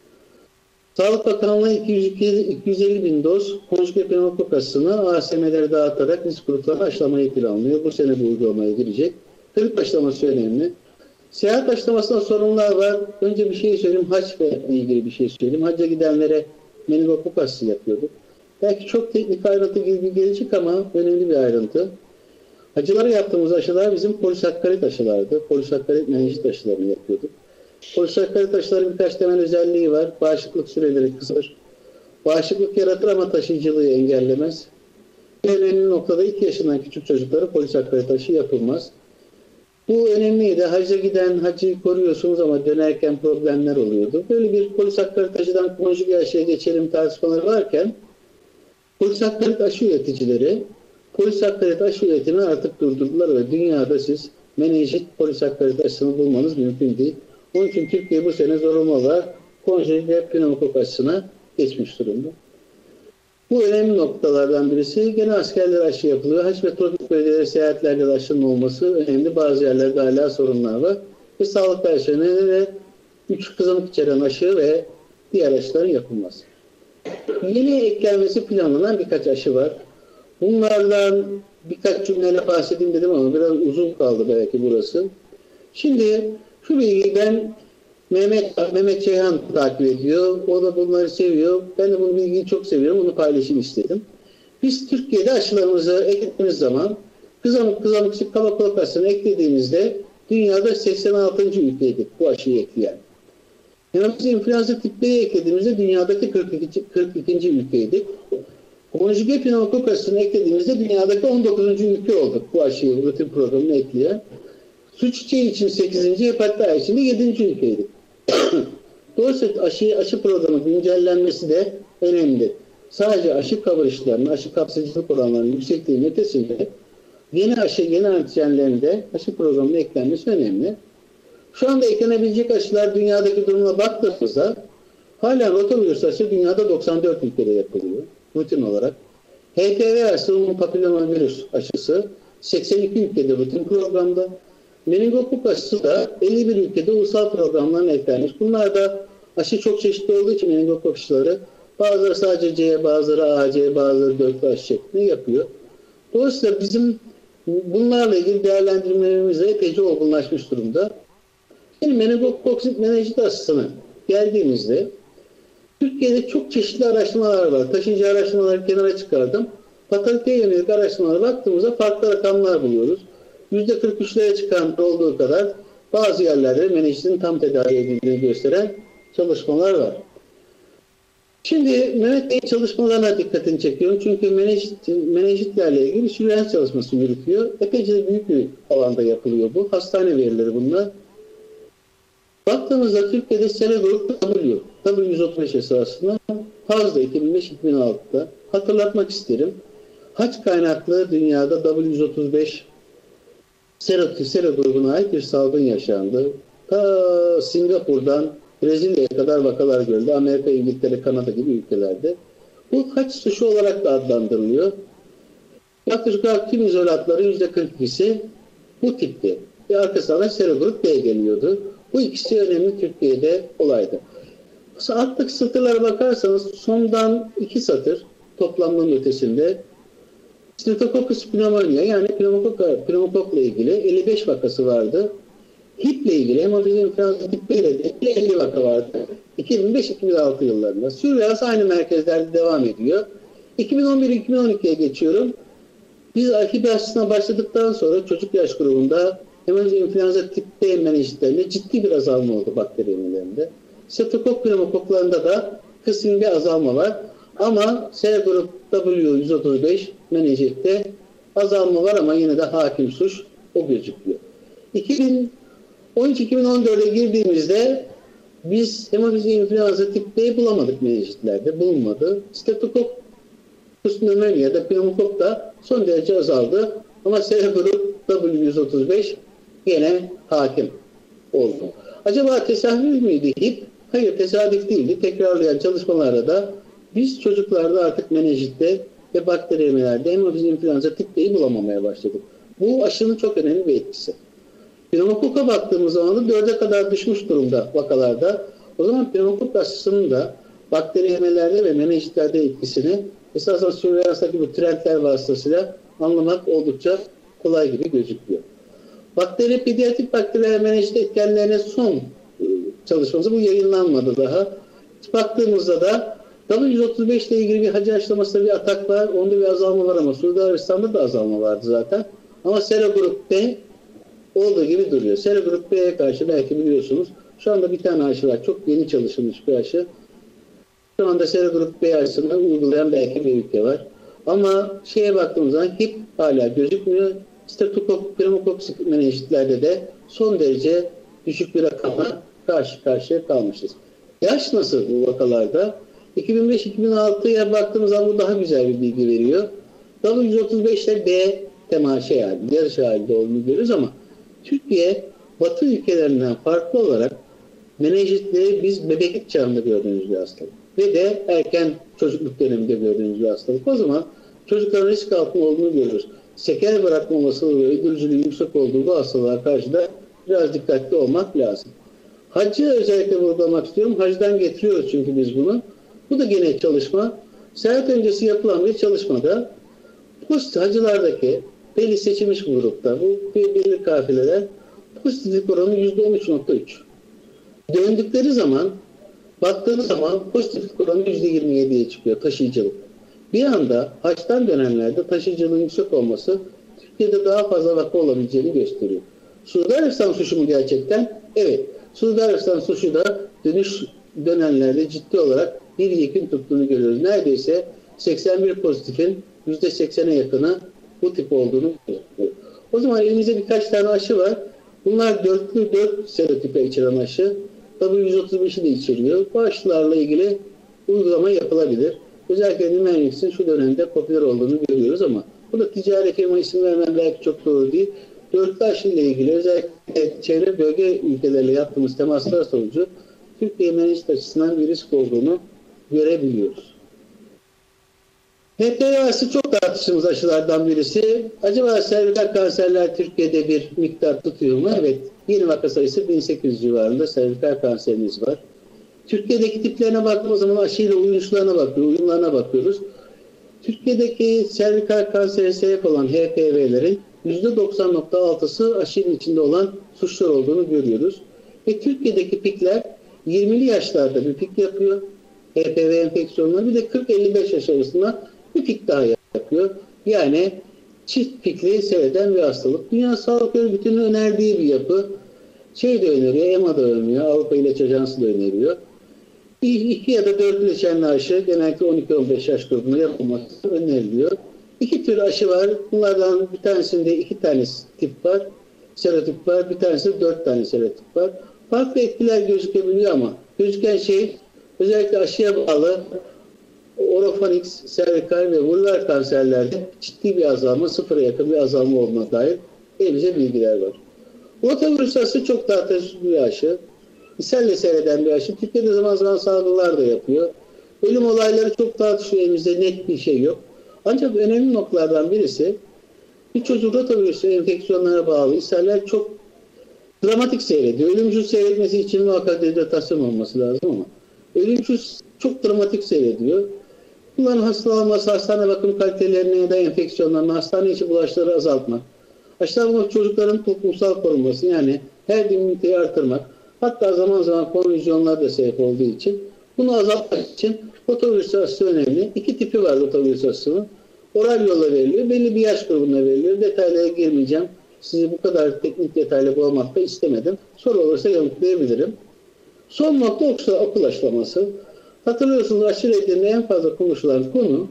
Sağlık Bakanlığı iki yüz elli bin doz konjüge pneumokok aşısını A S M'lere dağıtarak risk gruplarına aşılamayı planlıyor. Bu sene bu uygulamaya girecek. Grip aşılaması önemli. Seyahat aşılamasında sorunlar var. Önce bir şey söyleyeyim. Haçla ilgili bir şey söyleyeyim. Hacca gidenlere meningokok aşısı yapıyorduk. Belki çok teknik ayrıntı gibi gelecek ama önemli bir ayrıntı. Hacılara yaptığımız aşılar bizim polisakkarit aşılardı. Polisakkarit menenjit aşılarını yapıyorduk. Polisakkarit aşıların birkaç temel özelliği var. Bağışıklık süreleri kısalır. Bağışıklık yaratır ama taşıyıcılığı engellemez. En önemli noktada iki yaşından küçük çocuklara polisakkarit aşı yapılmaz. Bu önemliydi. Hacca giden hacıyı koruyorsunuz ama dönerken problemler oluyordu. Böyle bir polisakkarit aşıdan konjüge aşıya geçelim tartışmaları varken polisakkarit aşı üreticileri polisakkarit aşı üretimini artık durdurdular ve dünyada siz menenjit polisakkarit aşısını bulmanız mümkün değil. Onun için Türkiye bu sene zorunlu olarak konjüge pneumokok aşısına geçmiş durumda. Bu önemli noktalardan birisi. Gene askerler aşı yapılıyor. Haç ve tropik bölgelere seyahatlerde de aşının olması önemli. Bazı yerlerde hala sorunlar var. Ve sağlık personeli de üç kızamık içeren aşı ve diğer aşıların yapılması. Yeni eklenmesi planlanan birkaç aşı var. Bunlardan birkaç cümleyle bahsedeyim dedim ama biraz uzun kaldı belki burası. Şimdi şu bilgiyi ben Mehmet, Mehmet Ceyhan takip ediyor. O da bunları seviyor. Ben de bu bilgiyi çok seviyorum. Onu paylaşayım istedim. Biz Türkiye'de aşılarımızı eklediğimiz zaman kızamık, kızamıkçık, kaba aşısını eklediğimizde dünyada seksen altıncı ülkeydik bu aşıyı ekleyen. Yani biz influenza tip B'yi eklediğimizde dünyadaki kırk ikinci ülkeydik. Konjüge pneumokok aşısını eklediğimizde dünyadaki on dokuzuncu ülke olduk bu aşıyı rutin programını ekleyen. Su çiçeği için sekizinci, hepatit A için de yedinci ülkeydik. Dolayısıyla aşı, aşı programı güncellenmesi de önemli. Sadece aşı coverajlarının, aşı kapsayıcılık oranlarının yüksekliğinin ötesinde yeni aşı, yeni antijenlerinde aşı programına eklenmesi önemli. Şu anda eklenebilecek aşılar dünyadaki durumuna baktığımızda hala rotavirüs aşı dünyada doksan dört ülkede yapılıyor rutin olarak. H P V aşısı, human papillomavirüs aşısı seksen iki ülkede rutin programda. Meningokok aşısı da elli bir ülkede ulusal programlarına eklenmiş. Bunlar da aşı çok çeşitli olduğu için meningokok aşıları bazıları sadece C, bazıları A C, bazıları dört aşı şeklinde yapıyor. Dolayısıyla bizim bunlarla ilgili değerlendirmelerimiz de epeyce olgunlaşmış durumda. Şimdi meningokoksit menenjit aşısına geldiğimizde Türkiye'de çok çeşitli araştırmalar var. Taşıyıcı araştırmaları kenara çıkardım. Patolojide yönelik araştırmalara baktığımızda farklı rakamlar buluyoruz. yüzde kırk üçlere çıkan olduğu kadar bazı yerlerde menenjitin tam tedavi edildiğini gösteren çalışmalar var. Şimdi Mehmet Bey'in çalışmalarına dikkatini çekiyorum. Çünkü menenjit, menenjitlerle ilgili sürüyans çalışması yürütüyor. Epeyce büyük bir alanda yapılıyor bu. Hastane verileri bunlar. Baktığımızda Türkiye'de sera grup W, W yüz otuz beş esasında fazla iki bin beş iki bin altıda hatırlatmak isterim. Haç kaynaklı dünyada W yüz otuz beş sera, sera grubuna ait bir salgın yaşandı. Ta Singapur'dan Brezilya'ya kadar vakalar görüldü. Amerika, İngiltere, Kanada gibi ülkelerde. Bu haç suçu olarak da adlandırılıyor. Yaklaşık olarak tüm izolatların yüzde kırk ikisi bu tipti. Ve arkasından sera grup B geliyordu. Bu ikisi önemli Türkiye'de olaydı. Altlık satırlara bakarsanız sondan iki satır toplamının ötesinde Streptococcus pneumonia yani pneumokokla ilgili elli beş vakası vardı. H I P ile ilgili hemofiliz influenza tip B ile de elli vaka vardı. iki bin beş iki bin altı yıllarında. Sürveyans aynı merkezlerde devam ediyor. iki bin on bir iki bin on ikiye geçiyorum. Biz H I P aşısına başladıktan sonra çocuk yaş grubunda hemofiliz influenza tip B menenjitlerinde ciddi bir azalma oldu bakteri emilerinde. Streptokok pneumokoklarında da kısmi bir azalma var. Ama S grup W yüz otuz beş menenjitte azalma var ama yine de hakim suç o gözüküyor. iki bin on üç iki bin on dört'e girdiğimizde biz hemofiliz influenza tip B bulamadık menenjitlerde. Bulunmadı. Streptococcus pneumonia'da da pneumokok da son derece azaldı. Ama S grup W yüz otuz beş yine hakim oldu. Acaba tesadüf müydü H I P? Hayır, tesadüf değildi. Tekrarlayan çalışmalarda da biz çocuklarda artık menenjitte ve bakteriyemilerde hemofiliz influenza tip B'yi bulamamaya başladık. Bu aşının çok önemli bir etkisi. Pneumokoka baktığımız zaman da dörde kadar düşmüş durumda vakalarda. O zaman pneumokok aşısının da bakteriyemelerde ve menenjitlerde etkisini esasen sürveyanstaki bu trendler vasıtasıyla anlamak oldukça kolay gibi gözüküyor. Bakteri, pediatrik bakteriler menenjit etkenlerine son çalışmamızda bu yayınlanmadı daha. Baktığımızda da W yüz otuz beş ile ilgili bir hacı aşılamasında bir atak var. Onda bir azalma var ama Suudi Arabistan'da da azalma vardı zaten. Ama serogrup B olduğu gibi duruyor. Serogrup B'ye karşı belki biliyorsunuz şu anda bir tane aşı var. Çok yeni çalışılmış bir aşı. Şu anda serogrup B aşısını uygulayan belki bir ülke var. Ama şeye baktığımız zaman H I P hala gözükmüyor. Streptokok, pneumokok menenjitlerde de son derece düşük bir rakamla karşı karşıya kalmışız. Yaş nasıl bu vakalarda? iki bin beş iki bin altıya baktığımız zaman bu daha güzel bir bilgi veriyor. W yüz otuz beş'te B temaşa yani yarış halinde olduğunu görüyoruz ama Türkiye Batı ülkelerinden farklı olarak menenjitleri biz bebeklik çağında gördüğümüz bir hastalık. Ve de erken çocukluk döneminde gördüğümüz bir hastalık. O zaman çocukların risk altında olduğunu görüyoruz. Sekel bırakma olasılığı ve öldürücülüğü yüksek olduğu bu hastalığa karşı da biraz dikkatli olmak lazım. Haccı özellikle vurgulamak istiyorum. Hacdan getiriyoruz çünkü biz bunu. Bu da gene çalışma. Seyahat öncesi yapılan bir çalışmada pozitif hacılardaki belli seçilmiş grupta bu belli kafileler pozitiflik oranı yüzde on üç nokta üç. Döndükleri zaman baktığınız zaman pozitiflik oranı yüzde yirmi yediye çıkıyor taşıyıcılık. Bir anda haçtan dönenlerde taşıyıcılığın yüksek olması Türkiye'de daha fazla vaka olabileceğini gösteriyor. Suudi Arabistan suçu mu gerçekten? Evet. Suudi Arabistan suçu da dönüş dönenlerde ciddi olarak bir yakın tuttuğunu görüyoruz. Neredeyse seksen bir pozitifin yüzde seksen'e yakını bu tip olduğunu görüyoruz. O zaman elimizde birkaç tane aşı var. Bunlar dörtlü dört serotipe içeren aşı. W yüz otuz beş'i de içeriyor. Bu aşılarla ilgili uygulama yapılabilir. Özellikle Nimenrix'in şu dönemde popüler olduğunu görüyoruz ama bu da ticari firma isim vermem belki çok doğru değil. Dörtlü aşı ile ilgili özellikle çevre bölge ülkelerle yaptığımız temaslar sonucu Türkiye menenjit açısından bir risk olduğunu görebiliyoruz. H P V aşısı çok tartıştığımız aşılardan birisi. Acaba servikal kanserler Türkiye'de bir miktar tutuyor mu? Evet. Yeni vaka sayısı bin sekiz yüz civarında servikal kanserimiz var. Türkiye'deki tiplerine baktığımız zaman aşıyla uyumlularına bakıyoruz, uyumlarına bakıyoruz. Türkiye'deki servikal kanseri sebep olan H P V'lerin yüzde doksan nokta altısı aşının içinde olan suçlar olduğunu görüyoruz. Ve Türkiye'deki pikler yirmili yaşlarda bir pik yapıyor. H P V enfeksiyonları bir de kırk elli beş yaş arasında bir pik daha yapıyor. Yani çift pikli seyreden bir hastalık. Dünya Sağlık Örgütü'nün önerdiği bir yapı. Şey de öneriyor, E M A da öneriyor, Avrupa İlaç Ajansı da öneriyor. iki ya da dört bileşenli aşı genellikle on iki on beş yaş grubunda yapılması öneriliyor. İki tür aşı var. Bunlardan bir tanesinde iki tane tip var, serotip var. Bir tanesinde dört tane serotip var. Farklı etkiler gözükebiliyor ama gözüken şey özellikle aşıya bağlı orofarinks, servikal ve vulvar kanserlerde ciddi bir azalma, sıfıra yakın bir azalma olduğuna dair elimizde bilgiler var. Rotavirüs aşı çok tartışılı bir aşı. İshal seyreden bir aşı. Türkiye'de zaman zaman salgılar da yapıyor. Ölüm olayları çok tartışılıyor. Elimizde net bir şey yok. Ancak önemli noktalardan birisi bir çocuk rotavirüs enfeksiyonlara bağlı ishaller çok dramatik seyrediyor. Ölümsüz seyretmesi için muhakkak dehidratasyon olması lazım ama ölümsüz çok dramatik seyrediyor. Bunların hastalanması, hastane bakım kalitelerini ya da enfeksiyonlarını, hastane içi bulaşları azaltmak, aşılanmış çocukların toplumsal korunması yani her immüniteyi artırmak, hatta zaman zaman konfüzyonlar da sebep olduğu için bunu azaltmak için rotavirüs aşısı önemli. İki tipi var rotavirüs aşısının. Oral yolla veriliyor, belli bir yaş grubuna veriliyor. Detaylara girmeyeceğim. Sizi bu kadar teknik detaylı bulmak da istemedim. Soru olursa yanıtlayabilirim. Son nokta okul aşılaması. Hatırlıyorsunuz aşı reddinde en fazla konuşulan konu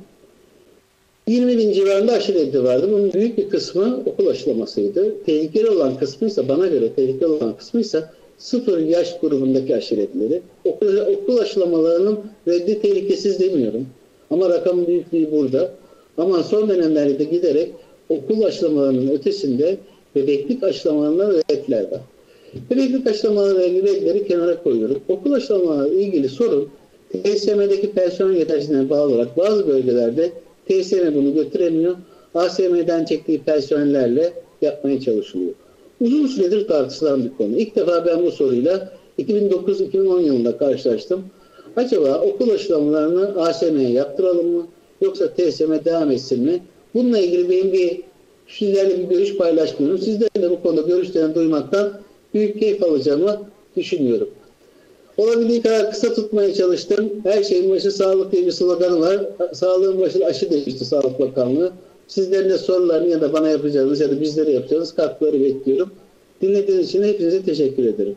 yirmi bin civarında aşı reddi vardı. Bunun büyük bir kısmı okul aşılamasıydı. Tehlikeli olan kısmı ise bana göre tehlikeli olan kısmı ise sıfır yaş grubundaki aşı reddileri. Okul, okul aşılamalarının reddi tehlikesiz demiyorum. Ama rakamın büyüklüğü burada. Ama son dönemlerde de giderek okul aşılamalarının ötesinde bebeklik aşılamalarına reddler var. Bebeklik aşılamalarına reddileri kenara koyuyoruz. Okul aşılamalarıyla ilgili sorun T S M'deki personel yetersizliğine bağlı olarak bazı bölgelerde T S M bunu götüremiyor. A S M'den çektiği personellerle yapmaya çalışılıyor. Uzun süredir tartışılan bir konu. İlk defa ben bu soruyla iki bin dokuz iki bin on yılında karşılaştım. Acaba okul aşılamalarını A S M'ye yaptıralım mı? Yoksa T S M devam etsin mi? Bununla ilgili benim bir sizlerle bir görüş paylaşmıyorum. Sizlerin de bu konuda görüşlerini duymaktan büyük keyif alacağımı düşünüyorum. Olabildiği kadar kısa tutmaya çalıştım. Her şeyin başı sağlık diye bir sloganı var. Sağlığın başı aşı demişti Sağlık Bakanlığı. Sizlerin de sorularını ya da bana yapacağınız ya da bizlere yapacağınız katkıları bekliyorum. Dinlediğiniz için hepinize teşekkür ederim.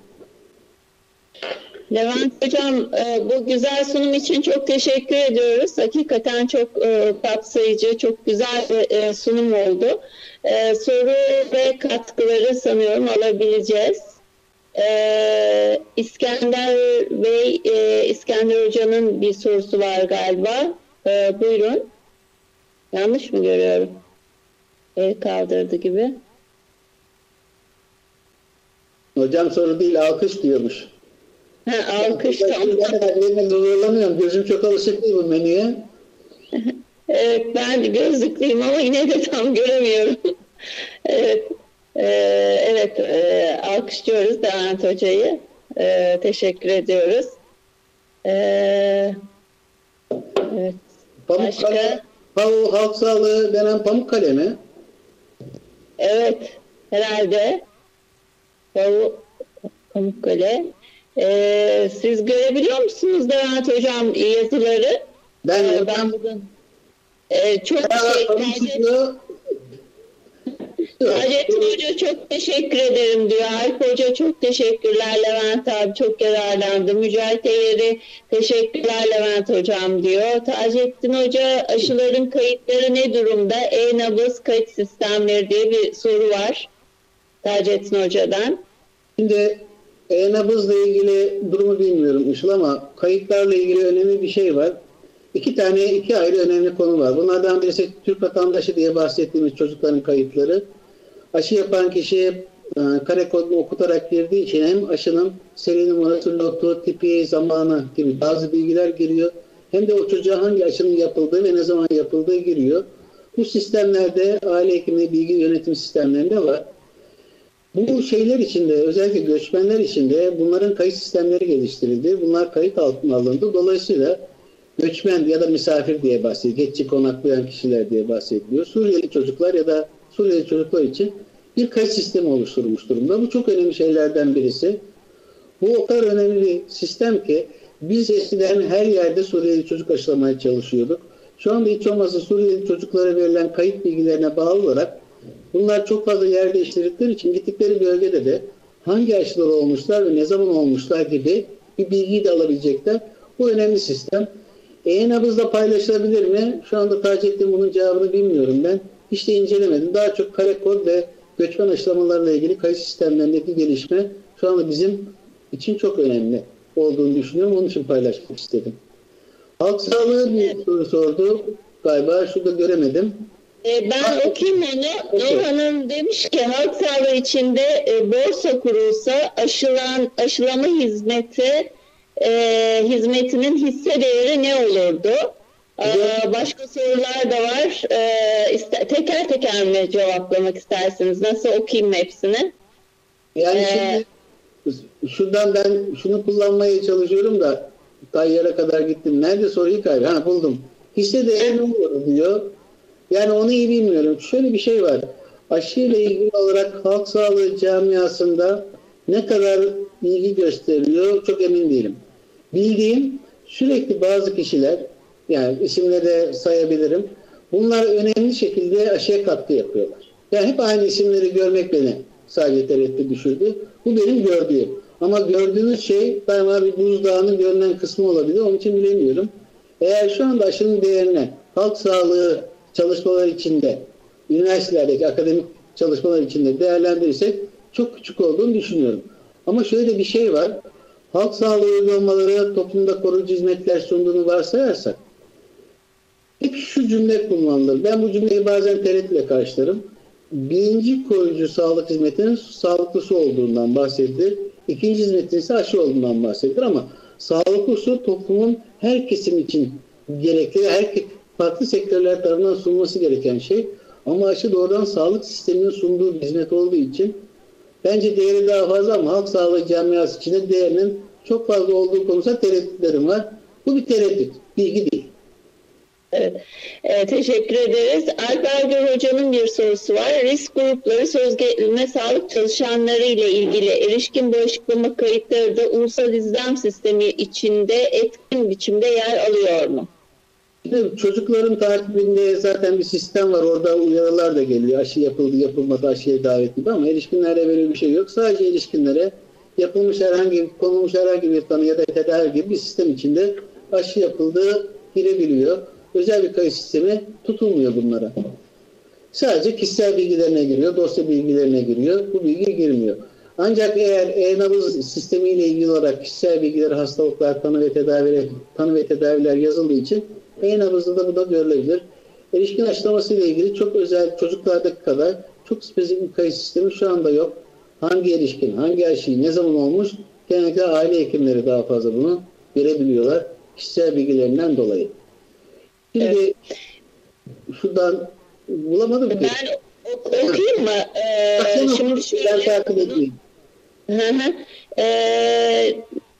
Levent Hocam, bu güzel sunum için çok teşekkür ediyoruz. Hakikaten çok kapsayıcı, çok güzel bir sunum oldu. Soru ve katkıları sanıyorum alabileceğiz. İskender Bey, İskender Hoca'nın bir sorusu var galiba. Buyurun. Yanlış mı görüyorum? El kaldırdı gibi. Hocam soru değil, alkış diyormuş. Ha, alkış tamam. Ben zorlanıyorum. Gözüm çok alışık değil bu menüye. Evet, ben gözlüklüyüm ama yine de tam göremiyorum. Evet, e, evet e, alkışlıyoruz Levent Hoca'yı. E, teşekkür ediyoruz. E, evet. Pamukkale, Pamuk Halk Sağlığı denen Pamukkale mi? Evet, herhalde. Pamukkale. Ee, siz görebiliyor musunuz Levent Hocam yazıları? Ben, ee, ben bugün ee, çok şey Taceddin Hoca çok teşekkür ederim diyor. Alp Hoca çok teşekkürler Levent abi çok yararlandı. Mücahit Eğri teşekkürler Levent Hocam diyor. Taceddin Hoca aşıların kayıtları ne durumda? E-nabız kayıt sistemleri diye bir soru var Taceddin Hoca'dan. Şimdi e-nabızla ilgili durumu bilmiyorum Işıl ama kayıtlarla ilgili önemli bir şey var. İki tane, iki ayrı önemli konu var. Bunlardan birisi Türk vatandaşı diye bahsettiğimiz çocukların kayıtları. Aşı yapan kişi e, kare kodunu okutarak girdiği için hem aşının seri numarası, lotu, tipi, zamanı gibi bazı bilgiler giriyor. Hem de o çocuğa hangi aşının yapıldığı ve ne zaman yapıldığı giriyor. Bu sistemlerde aile hekimliği bilgi yönetim sistemlerinde var. Bu şeyler içinde, özellikle göçmenler içinde bunların kayıt sistemleri geliştirildi. Bunlar kayıt altına alındı. Dolayısıyla göçmen ya da misafir diye bahsediliyor. Geçici konaklayan kişiler diye bahsediliyor. Suriyeli çocuklar ya da Suriyeli çocuklar için bir kayıt sistemi oluşturulmuş durumda. Bu çok önemli şeylerden birisi. Bu o kadar önemli bir sistem ki biz eskiden her yerde Suriyeli çocuk aşılamaya çalışıyorduk. Şu anda hiç olmazsa Suriyeli çocuklara verilen kayıt bilgilerine bağlı olarak bunlar çok fazla yer değiştirdikleri için gittikleri bölgede de hangi aşılar olmuşlar ve ne zaman olmuşlar gibi bir bilgiyi de alabilecekler. Bu önemli sistem. E-nabızla paylaşılabilir mi? Şu anda Taceddin bunun cevabını bilmiyorum ben. Hiç de incelemedim. Daha çok kare kod ve göçmen aşılamalarla ilgili kayıt sistemlerindeki gelişme şu anda bizim için çok önemli olduğunu düşünüyorum. Onun için paylaşmak istedim. Halk sağlığı bir soru sordu. Galiba şurada göremedim. E, Ben okuyayım onu. Nur Hanım demiş ki halk sağlığı içinde e, borsa kurulsa aşılan, aşılama hizmeti e, hizmetinin hisse değeri ne olurdu? E, başka sorular da var. E, iste, teker teker mi cevaplamak istersiniz? Nasıl okuyayım hepsini? Yani Ee, şimdi şuradan ben şunu kullanmaya çalışıyorum da Tayyar'a kadar gittim. Nerede soruyu kaybettim? Ha buldum. Hisse değeri ne olur diyor. Yani onu iyi bilmiyorum. Şöyle bir şey var. Aşıyla ilgili olarak halk sağlığı camiasında ne kadar ilgi gösteriliyor çok emin değilim. Bildiğim sürekli bazı kişiler, yani isimleri de sayabilirim. Bunlar önemli şekilde aşıya katkı yapıyorlar. Yani hep aynı isimleri görmek beni sadece tereddüte düşürdü. Bu benim gördüğüm. Ama gördüğünüz şey daima bir buzdağının görünen kısmı olabilir. Onun için bilemiyorum. Eğer şu anda aşının değerine halk sağlığı çalışmalar içinde, üniversitelerdeki akademik çalışmalar içinde değerlendirirsek çok küçük olduğunu düşünüyorum. Ama şöyle bir şey var. Halk sağlığı uygulamaları toplumda koruyucu hizmetler sunduğunu varsayarsak hep şu cümle kullanılır. Ben bu cümleyi bazen tereddütle karşılarım. Birinci koruyucu sağlık hizmetinin sağlıklı su olduğundan bahsedilir. İkinci hizmetin ise aşı olduğundan bahsedilir ama sağlıklı su toplumun her kesim için gerekli, her farklı sektörler tarafından sunulması gereken şey. Ama aşı doğrudan sağlık sisteminin sunduğu bir hizmet olduğu için bence değeri daha fazla ama halk sağlığı camiası içinde değerinin çok fazla olduğu konusunda tereddütlerim var. Bu bir tereddüt, bilgi değil. Evet, e, teşekkür ederiz. Alp Ergür Hoca'nın bir sorusu var. Risk grupları sözleşme sağlık çalışanları ile ilgili erişkin bağışıklama kayıtları da ulusal izlem sistemi içinde etkin biçimde yer alıyor mu? Şimdi çocukların takibinde zaten bir sistem var. Orada uyarılar da geliyor. Aşı yapıldı, yapılmadı, aşıya davet gibi ama erişkinlere böyle bir şey yok. Sadece erişkinlere yapılmış herhangi, konulmuş herhangi bir tanı ya da tedavi gibi bir sistem içinde aşı yapıldığı girebiliyor. Özel bir kayıt sistemi tutulmuyor bunlara. Sadece kişisel bilgilerine giriyor, dosya bilgilerine giriyor. Bu bilgi girmiyor. Ancak eğer e-nabız sistemiyle ilgili olarak kişisel bilgiler, hastalıklar, tanı ve tedaviler, tanı ve tedaviler yazıldığı için e-nabızda da bu da görülebilir. Erişkin aşılaması ile ilgili çok özel çocuklardaki kadar çok spesifik bir kayıt sistemi şu anda yok. Hangi erişkin, hangi aşıyı, ne zaman olmuş? Genellikle aile hekimleri daha fazla bunu görebiliyorlar. Kişisel bilgilerinden dolayı. Şimdi evet. Şuradan bulamadım ki. Ben okuyayım mı? Ee, şimdi şöyle. Ben takip edeyim. Hı hı. Ee,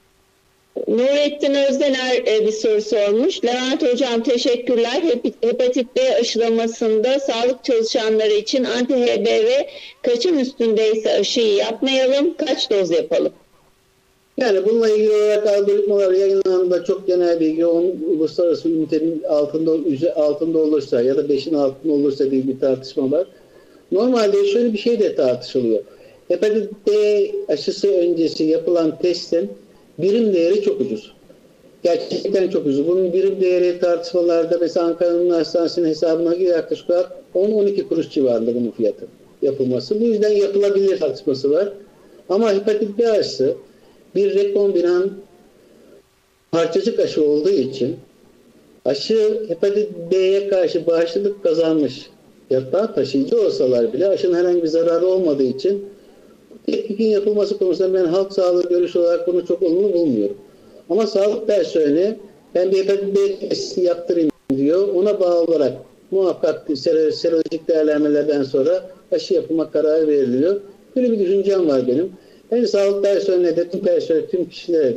Nurettin Özdener e, bir soru sormuş. Levent Hocam teşekkürler. Hepatit B aşılamasında sağlık çalışanları için anti-H B V kaçın üstündeyse aşıyı yapmayalım, kaç doz yapalım? Yani bununla ilgili olarak algoritmalar yayınlandığında çok genel bilgi onun uluslararası ünitenin altında, altında olursa ya da beşin altında olursa diye bir tartışma var. Normalde şöyle bir şey de tartışılıyor. Hepatit B aşısı öncesi yapılan testin birim değeri çok ucuz. Gerçekten çok ucuz. Bunun birim değeri tartışmalarda mesela Ankara'nın hastanesinin hesabına yaklaşık olarak on on iki kuruş civarında bunun fiyatı yapılması. Bu yüzden yapılabilir tartışması var. Ama hepatit B aşısı bir rekombinan parçacık aşı olduğu için aşı hepatit B'ye karşı bağışıklık kazanmış hatta taşıyıcı olsalar bile aşının herhangi bir zararı olmadığı için tetkikin yapılması konusunda ben halk sağlığı görüşü olarak bunu çok olumlu bulmuyorum. Ama sağlık personeli ben bir hepatit B testi yaptırayım diyor. Ona bağlı olarak muhakkak serolojik değerlenmelerden sonra aşı yapılma kararı veriliyor. Böyle bir düşüncem var benim. Yani sağlık personeline de, tüm personel, tüm kişilere de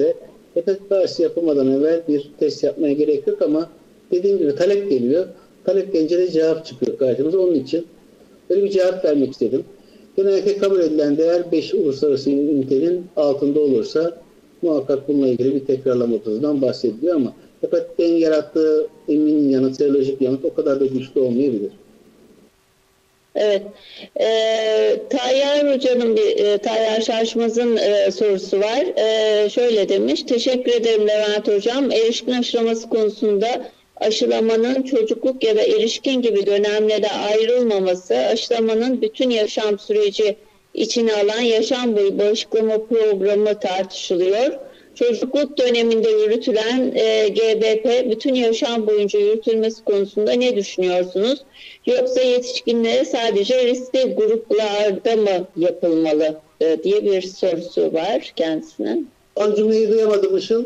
Hepatit B aşısı yapılmadan evvel bir test yapmaya gerek yok ama dediğim gibi talep geliyor. Talep gelince de cevap çıkıyor karşımıza. Onun için böyle bir cevap vermek istedim. Genellikle kabul edilen değer beş uluslararası ünitenin altında olursa muhakkak bununla ilgili bir tekrarlama dozundan bahsediliyor ama hepatit B'nin yarattığı eminim yanıt, serolojik yanıt o kadar da güçlü olmayabilir. Evet. E, Tayyar Hoca'nın bir e, Tayyar Şaşmaz'ın e, sorusu var. E, şöyle demiş. Teşekkür ederim Levent Hocam. Erişkin aşılaması konusunda aşılamanın çocukluk ya da erişkin gibi dönemlere ayrılmaması, aşılamanın bütün yaşam süreci içine alan yaşam boyu bağışıklama programı tartışılıyor. Çocukluk döneminde yürütülen e, G B P bütün yaşam boyunca yürütülmesi konusunda ne düşünüyorsunuz? Yoksa yetişkinlere sadece riskli gruplarda mı yapılmalı e, diye bir sorusu var kendisine. O cümleyi duyamadım Işıl.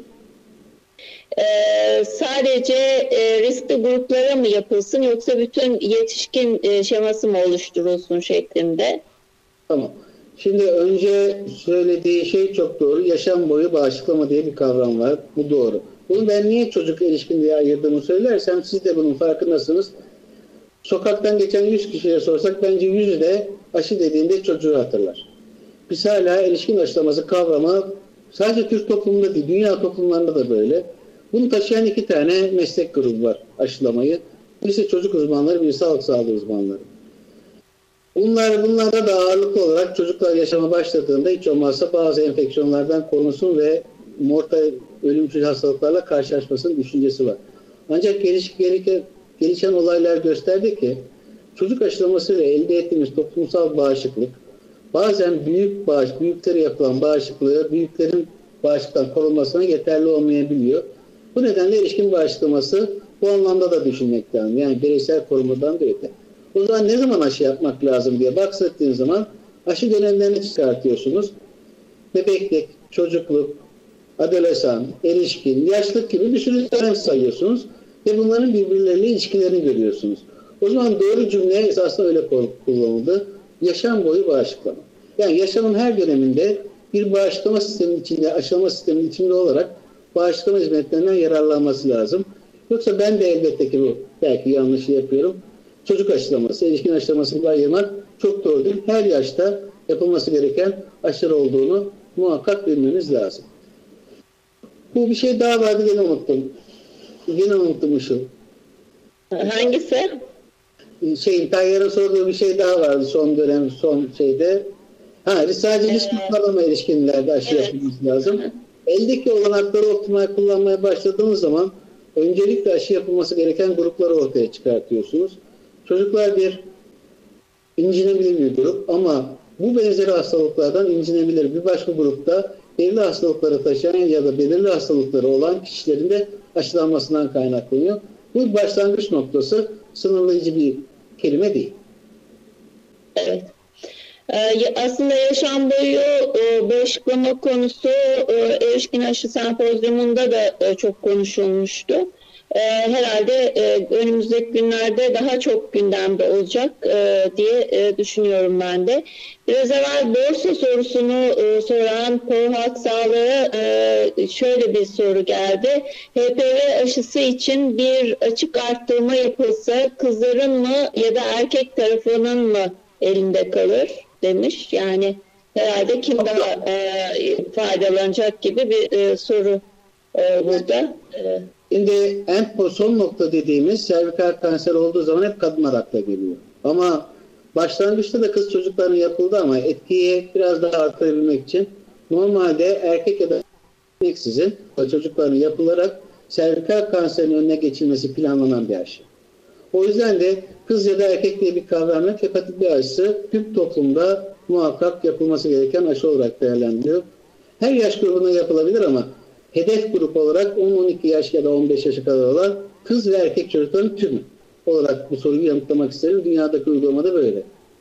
Ee, sadece e, riskli gruplara mı yapılsın yoksa bütün yetişkin e, şeması mı oluşturulsun şeklinde? Tamam. Şimdi önce söylediği şey çok doğru. Yaşam boyu bağışıklama diye bir kavram var. Bu doğru. Bunu ben niye çocuk erişkin diye ayırdığımı söylersem siz de bunun farkındasınız. Sokaktan geçen yüz kişiye sorsak bence yüzü de aşı dediğinde çocuğu hatırlar. Biz hala erişkin aşılaması kavramı sadece Türk toplumunda değil, dünya toplumlarında da böyle. Bunu taşıyan iki tane meslek grubu var aşılamayı. Birisi çocuk uzmanları, birisi halk sağlığı uzmanları. Bunlar, bunlarda da ağırlıklı olarak çocuklar yaşama başladığında hiç olmazsa bazı enfeksiyonlardan korunsun ve mortal ölümcül hastalıklarla karşılaşmasının düşüncesi var. Ancak geliş, gelike, gelişen olaylar gösterdi ki çocuk aşılamasıyla elde ettiğimiz toplumsal bağışıklık bazen büyük bağış, büyüklere yapılan bağışıklığı büyüklerin bağışıklıktan korunmasına yeterli olmayabiliyor. Bu nedenle erişkin bağışıklaması bu anlamda da düşünmek lazım. Yani bireysel korumadan da öte. O zaman ne zaman aşı yapmak lazım diye bahsettiğiniz zaman aşı dönemlerini çıkartıyorsunuz. Bebeklik, çocukluk, adolesan, erişkin, yaşlılık gibi bir sürü dönem sayıyorsunuz ve bunların birbirleriyle ilişkilerini görüyorsunuz. O zaman doğru cümle esasında öyle kullanıldı. Yaşam boyu bağışıklama. Yani yaşamın her döneminde bir bağışıklama sisteminin içinde, aşılama sisteminin içinde olarak bağışıklama hizmetlerinden yararlanması lazım. Yoksa ben de elbette ki bu belki yanlış yapıyorum. Çocuk aşılaması, erişkin aşılamasını ayırmak çok doğru değil. Her yaşta yapılması gereken aşılar olduğunu muhakkak bilmeniz lazım. Bu bir şey daha vardı, gene unuttum. Yine unutmuşum. Hangisi? Şey, Tayyar'a sorduğu bir şey daha vardı son dönem, son şeyde. Ha, sadece risk gruplarına erişkinlerde aşı evet. yapılması lazım. Eldeki olanakları optimal kullanmaya başladığınız zaman öncelikle aşı yapılması gereken grupları ortaya çıkartıyorsunuz. Çocuklar bir incinebilir bir grup ama bu benzeri hastalıklardan incinebilir bir başka grupta belirli hastalıkları taşıyan ya da belirli hastalıkları olan kişilerin de aşılanmasından kaynaklanıyor. Bu başlangıç noktası, sınırlayıcı bir kelime değil. Evet. Aslında yaşam boyu bağışıklama konusu erişkin aşı sempozyumunda da çok konuşulmuştu. Herhalde önümüzdeki günlerde daha çok gündemde olacak diye düşünüyorum ben de. Biraz evvel borsa sorusunu soran Kol Halk Sağlığı şöyle bir soru geldi. H P V aşısı için bir açık arttırma yapılsa kızların mı ya da erkek tarafının mı elinde kalır demiş. Yani herhalde kim daha faydalanacak gibi bir soru burada. Şimdi en son nokta dediğimiz servikal kanser olduğu zaman hep kadınlar akla geliyor. Ama başlangıçta da kız çocukların yapıldı ama etkiyi biraz daha artırabilmek için normalde erkek ya da erkeksizin çocukların yapılarak servikal kanserinin önüne geçilmesi planlanan bir aşı. O yüzden de kız ya da erkek diye bir kavram yok. Hepatit B aşısı tüm toplumda muhakkak yapılması gereken aşı olarak değerlendiriliyor. Her yaş grubuna yapılabilir ama hedef grup olarak on on iki yaş ya da on beş yaşa kadar olan kız ve erkek çocukların tümü olarak bu soruyu yanıtlamak isterim. Dünyadaki uygulamada böyle.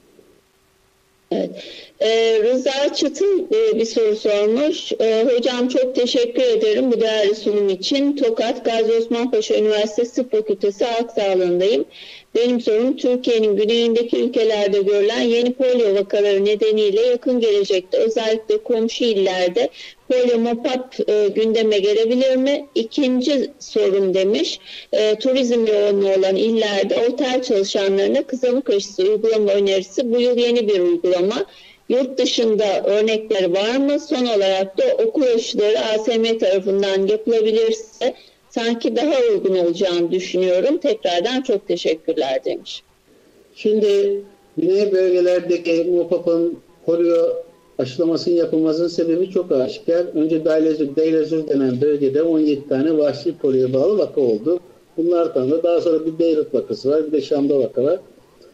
Evet. Ee, Rıza Çıtıl e, bir soru sormuş. E, hocam çok teşekkür ederim bu değerli sunum için. Tokat Gazi Osman Paşa Üniversitesi Tıp Fakültesi Halk Sağlığı'ndayım. Benim sorum, Türkiye'nin güneyindeki ülkelerde görülen yeni polio vakaları nedeniyle yakın gelecekte özellikle komşu illerde polio mapap e, gündeme gelebilir mi? İkinci sorum demiş, e, turizm yoğunluğu olan illerde otel çalışanlarına kızamık aşısı uygulama önerisi bu yıl yeni bir uygulama. Yurt dışında örnekleri var mı? Son olarak da okul aşıları A S M tarafından yapılabilirse sanki daha uygun olacağını düşünüyorum. Tekrardan çok teşekkürler demiş. Şimdi güney bölgelerdeki MOPAP'ın polio aşılamasının yapılmasının sebebi çok aşikar. Önce Deylezur, Deylezur denen bölgede on yedi tane vahşi polio bağlı vaka oldu. Bunlardan da daha sonra bir Beyrut vakası var, bir de Şam'da vaka var.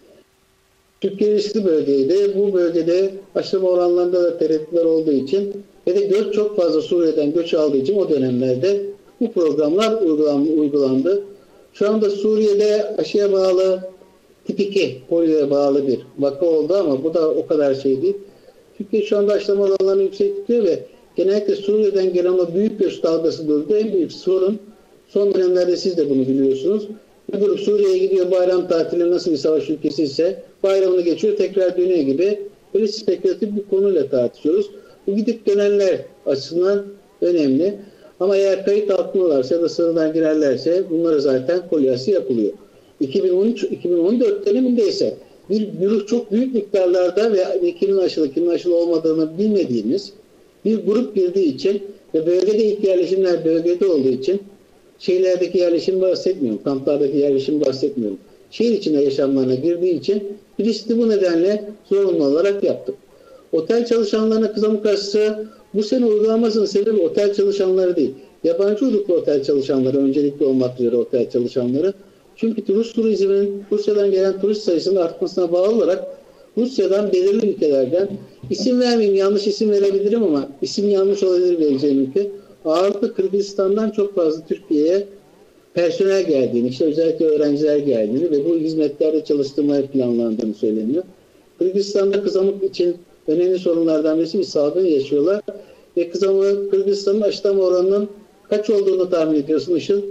Türkiye riskli bölgeydi. Bu bölgede aşılama oranlarında da tereddütler olduğu için ve de göç çok fazla Suriye'den göç aldığı için o dönemlerde bu programlar uygulandı. Şu anda Suriye'de aşıya bağlı tip iki polioya bağlı bir vaka oldu ama bu da o kadar şey değil. Türkiye şu anda aşılama oranlarını yüksek tutuyor ve genellikle Suriye'den gelen o büyük göç dalgası durdu. En büyük sorun, son dönemlerde siz de bunu biliyorsunuz. Bir grup Suriye'ye gidiyor, bayram tatili, nasıl bir savaş ülkesi ise bayramını geçiyor, tekrar dönüyor gibi böyle spekülatif bir konuyla tartışıyoruz. Bu gidip dönenler açısından önemli. Ama eğer kayıt altındalarsa ya da sıradan girerlerse bunlara zaten poliyası yapılıyor. iki bin on üç iki bin on dört döneminde ise bir, bir çok büyük miktarlarda ve kimin aşılı kimin aşılı olmadığını bilmediğimiz bir grup girdiği için ve bölgede ilk yerleşimler bölgede olduğu için şehirlerdeki yerleşim bahsetmiyorum, kamplardaki yerleşim bahsetmiyorum. Şehir içinde yaşamlarına girdiği için riskli bu nedenle zorunlu olarak yaptık. Otel çalışanlarına kızamık aşısı bu sene uygulanmasının sebebi otel çalışanları değil. Yabancı uyruklu otel çalışanları öncelikli olmak üzere otel çalışanları. Çünkü Rus turizmin, Rusya'dan gelen turist sayısının artmasına bağlı olarak Rusya'dan belirli ülkelerden isim vermeyeyim, yanlış isim verebilirim ama isim yanlış olabilir vereceğim ülke. Ağırlıklı Kırgızistan'dan çok fazla Türkiye'ye personel geldiğini, işte özellikle öğrenciler geldiğini ve bu hizmetlerde çalıştırmaya planlandığını söyleniyor. Kırgızistan'da kızamık için önemli sorunlardan birisi bir salgın yaşıyorlar. Ve kızamık Kırgızistan'ın aşılama oranının kaç olduğunu tahmin ediyorsun Işıl?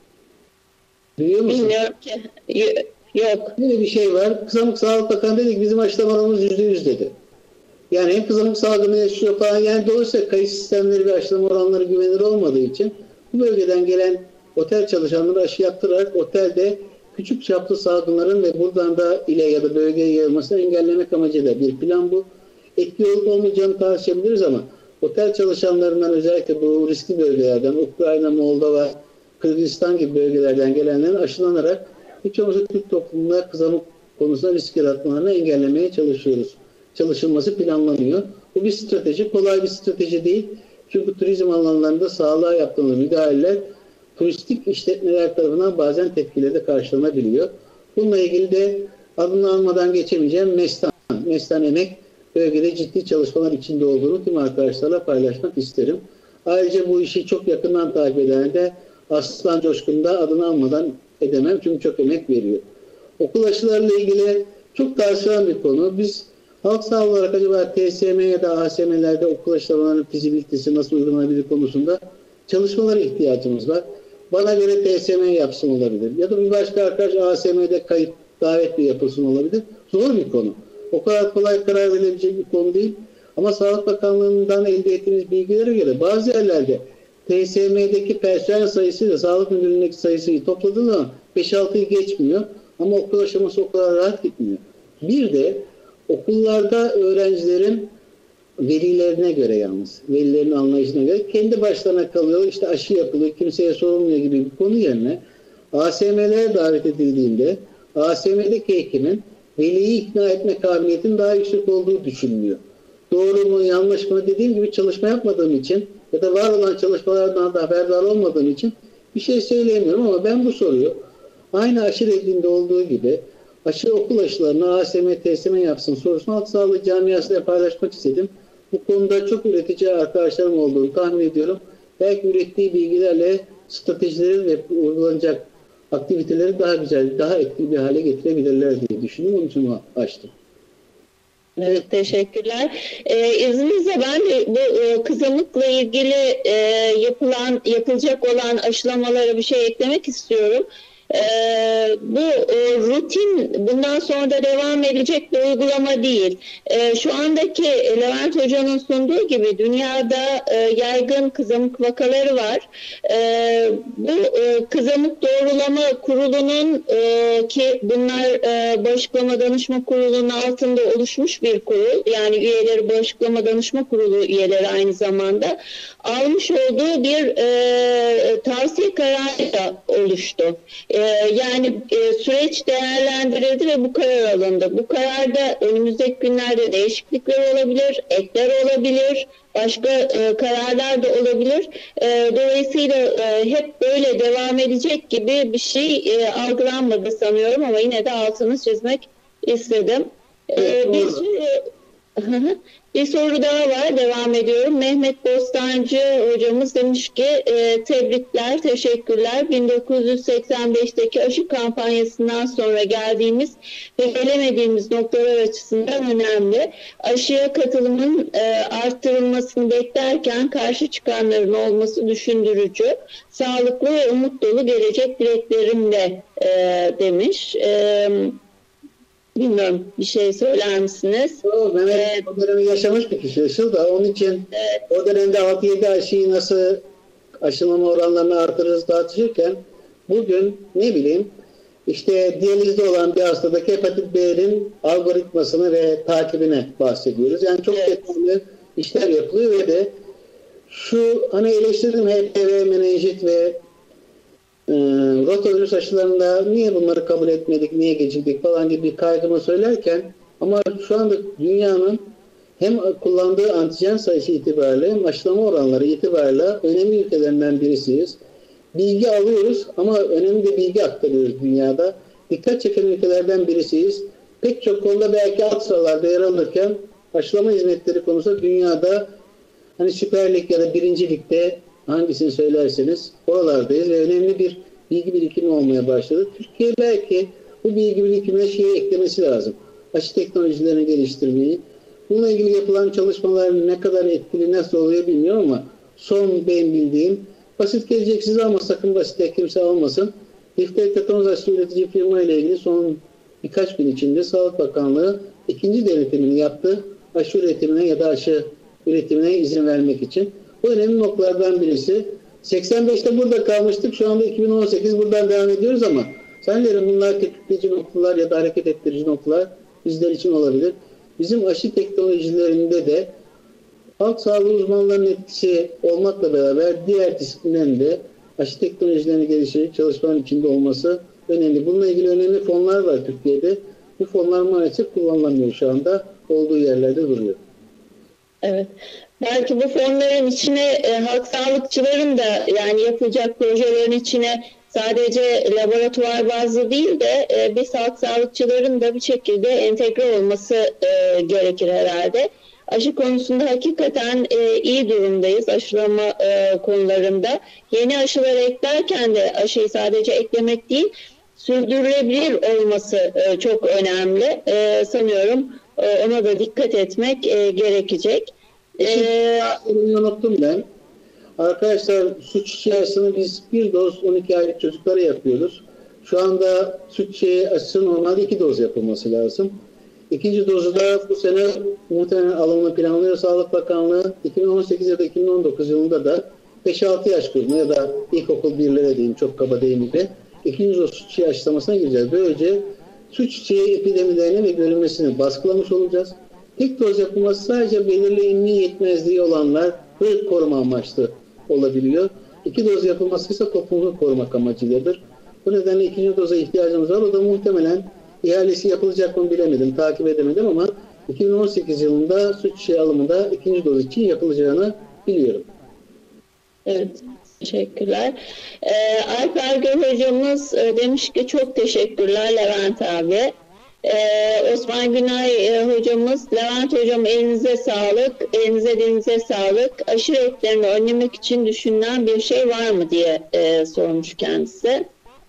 Biliyor musun? Bilmiyorum ki. Yok. Böyle bir şey var. Kızamık Sağlık Bakanı dedi ki bizim aşılama oranımız yüzde yüz dedi. Yani hem kızamık salgını yaşıyor falan. Yani dolayısıyla kayıt sistemleri ve aşılama oranları güvenilir olmadığı için bu bölgeden gelen otel çalışanları aşı yaptırarak otelde küçük çaplı salgınların ve buradan da ile ya da bölgeye yayılmasını engellemek amacıyla bir plan bu. Etkili olup olmayacağını tartışabiliriz ama otel çalışanlarından özellikle bu riskli bölgelerden Ukrayna, Moldova, Kırgızistan gibi bölgelerden gelenlerin aşılanarak hiç olmazsa Türk toplumuna kızamık konusunda risk yaratmalarını engellemeye çalışıyoruz. Çalışılması planlanıyor. Bu bir strateji. Kolay bir strateji değil. Çünkü turizm alanlarında sağlığa yaptığımız müdahaleler turistik işletmeler tarafından bazen tepkiyle karşılanabiliyor. Bununla ilgili de adını almadan geçemeyeceğim Mestan. Mestan Emek bölgede ciddi çalışmalar içinde olduğunu tüm arkadaşlarla paylaşmak isterim. Ayrıca bu işi çok yakından takip eden de Aslan Coşkun da adını almadan edemem çünkü çok emek veriyor. Okul aşılarıyla ilgili çok tartışılan bir konu. Biz halk sağlığı olarak acaba T S M ya da A S M'lerde okul aşılarının fizibilitesi nasıl uygulanabilir konusunda çalışmalara ihtiyacımız var. Bana göre T S M yapsın olabilir. Ya da bir başka arkadaş A S M'de kayıt davetli yapılsın olabilir. Zor bir konu. O kadar kolay karar verilebilecek bir konu değil. Ama Sağlık Bakanlığı'ndan elde ettiğimiz bilgilere göre bazı yerlerde T S M'deki personel sayısıyla Sağlık Müdürlüğü'ndeki sayısıyı topladığında zaman beş altıyı geçmiyor. Ama okul aşaması o kadar rahat gitmiyor. Bir de okullarda öğrencilerin velilerine göre yalnız, velilerin anlayışına göre kendi başlarına kalıyor, işte aşı yapılıyor, kimseye sorulmuyor gibi bir konu yerine A S M'lere davet edildiğinde A S M'deki hekimin veliyi ikna etme kabiliyetinin daha yüksek olduğu düşünülüyor. Doğru mu, yanlış mı dediğim gibi çalışma yapmadığım için ya da var olan çalışmalardan da haberdar olmadığım için bir şey söyleyemiyorum ama ben bu soruyu aynı aşı reddinde olduğu gibi aşı okul aşılarını A S M, T S M yapsın sorusunu halk sağlığı camiasıyla paylaşmak istedim. Bu konuda çok üretici arkadaşlarım olduğunu tahmin ediyorum. Belki ürettiği bilgilerle stratejileri ve uygulanacak aktiviteleri daha güzel, daha etkili bir hale getirebilirler diye düşünüyorum. Onun için açtım. Evet, teşekkürler. Ee, izninizle ben de bu e, kızamıkla ilgili e, yapılan, yapılacak olan aşılamalara bir şey eklemek istiyorum. E, bu e, rutin bundan sonra da devam edecek bir uygulama değil. E, şu andaki Levent Hoca'nın sunduğu gibi dünyada e, yaygın kızamık vakaları var. E, bu e, kızamık doğrulama kurulunun e, ki bunlar e, Bağışıklama Danışma Kurulu'nun altında oluşmuş bir kurul. Yani üyeleri Bağışıklama Danışma Kurulu üyeleri aynı zamanda almış olduğu bir e, tavsiye kararı da oluştu. E, yani e, süreç değerlendirildi ve bu karar alındı. Bu kararda önümüzdeki günlerde değişiklikler olabilir, ekler olabilir, başka e, kararlar da olabilir. E, dolayısıyla e, hep böyle devam edecek gibi bir şey e, algılanmadı sanıyorum ama yine de altını çizmek istedim. E, bir Bir soru daha var. Devam ediyorum. Mehmet Bostancı hocamız demiş ki e, tebrikler, teşekkürler. bin dokuz yüz seksen beşteki aşı kampanyasından sonra geldiğimiz ve gelemediğimiz noktalar açısından önemli. Aşıya katılımın e, arttırılmasını beklerken karşı çıkanların olması düşündürücü. Sağlıklı ve umut dolu gelecek dileklerimle e, demiş. E, Bilmiyorum, bir şey söyler misiniz? O, Mehmet evet. O dönemi yaşamış bir kişi Işıl da onun için evet. O dönemde altı yedi aşıyı nasıl aşılama oranlarını artırırız tartışırken bugün ne bileyim işte diyalizde olan bir hastadaki hepatit B'nin algoritmasını ve takibine bahsediyoruz. Yani çok evet. detaylı işler yapılıyor ve de şu hani eleştirdim H P V, menenjit ve E, rotavirüs aşılarında niye bunları kabul etmedik, niye geciktik falan gibi bir kaygımı söylerken ama şu anda dünyanın hem kullandığı antijen sayısı itibariyle hem aşılama oranları itibariyle önemli ülkelerinden birisiyiz. Bilgi alıyoruz ama önemli bir bilgi aktarıyoruz dünyada. Dikkat çeken ülkelerden birisiyiz. Pek çok konuda belki alt sıralarda yer alırken aşılama hizmetleri konusunda dünyada hani Süper Lig ya da Birinci Lig'de hangisini söylerseniz oralardayız ve önemli bir bilgi birikimi olmaya başladı. Türkiye belki bu bilgi birikimine şeyi eklemesi lazım. Aşı teknolojilerini geliştirmeyi. Bununla ilgili yapılan çalışmalar ne kadar etkili, nasıl oluyor bilmiyorum ama son benim bildiğim basit gelecek size ama sakın basite kimse almasın. Difteri tetanoz aşı üretici firma ile ilgili son birkaç gün içinde Sağlık Bakanlığı ikinci denetimini yaptı. Aşı üretimine ya da aşı üretimine izin vermek için. Bu önemli noktalardan birisi. seksen beşte burada kalmıştık. Şu anda iki bin on sekiz buradan devam ediyoruz ama sanırım bunlar tetikleyici noktalar ya da hareket ettirici noktalar bizler için olabilir. Bizim aşı teknolojilerinde de halk sağlığı uzmanlarının etkisi olmakla beraber diğer disiplinlerin de aşı teknolojilerini geliştirerek çalışmanın içinde olması önemli. Bununla ilgili önemli fonlar var Türkiye'de. Bu fonlar maalesef kullanılamıyor şu anda. Olduğu yerlerde duruyor. Evet. Belki bu fonların içine e, halk sağlıkçıların da yani yapılacak projelerin içine sadece laboratuvar bazlı değil de e, biz halk sağlıkçıların da bir şekilde entegre olması e, gerekir herhalde. Aşı konusunda hakikaten e, iyi durumdayız aşılama e, konularında. Yeni aşıları eklerken de aşıyı sadece eklemek değil, sürdürülebilir olması e, çok önemli. E, sanıyorum e, ona da dikkat etmek e, gerekecek. Ee, unuttum ben. Arkadaşlar süt çiçeği aşısını biz bir doz on iki aylık çocuklara yapıyoruz. Şu anda süt çiçeği aşısı normalde iki doz yapılması lazım. İkinci dozu da bu sene muhtemelen alımını planlıyor Sağlık Bakanlığı. iki bin on sekiz ya da iki bin on dokuz yılında da beş altı yaş grubuna ya da ilkokul birlere diyeyim çok kaba deyimiyle ikinci doz süt çiçeği aşılamasına gireceğiz. Böylece süt çiçeği epidemilerine ve görülmesini baskılamış olacağız. Tek doz yapılması sadece belirli immün yetmezliği olanlar ırk koruma amaçlı olabiliyor. İki doz yapılması ise topluluğu korumak amacıyladır. Bu nedenle ikinci doza ihtiyacımız var. O da muhtemelen ihalesi yapılacak mı bilemedim, takip edemedim ama iki bin on sekiz yılında süt çiçeği alımında ikinci doz için yapılacağını biliyorum. Evet, teşekkürler. Ee, Alper Gül hocamız e, demiş ki çok teşekkürler Levent abi. Ee, Osman Günay e, hocamız, Levent hocam elinize sağlık, elinize dilinize sağlık. Aşı retlerini önlemek için düşünülen bir şey var mı diye e, sormuş kendisi.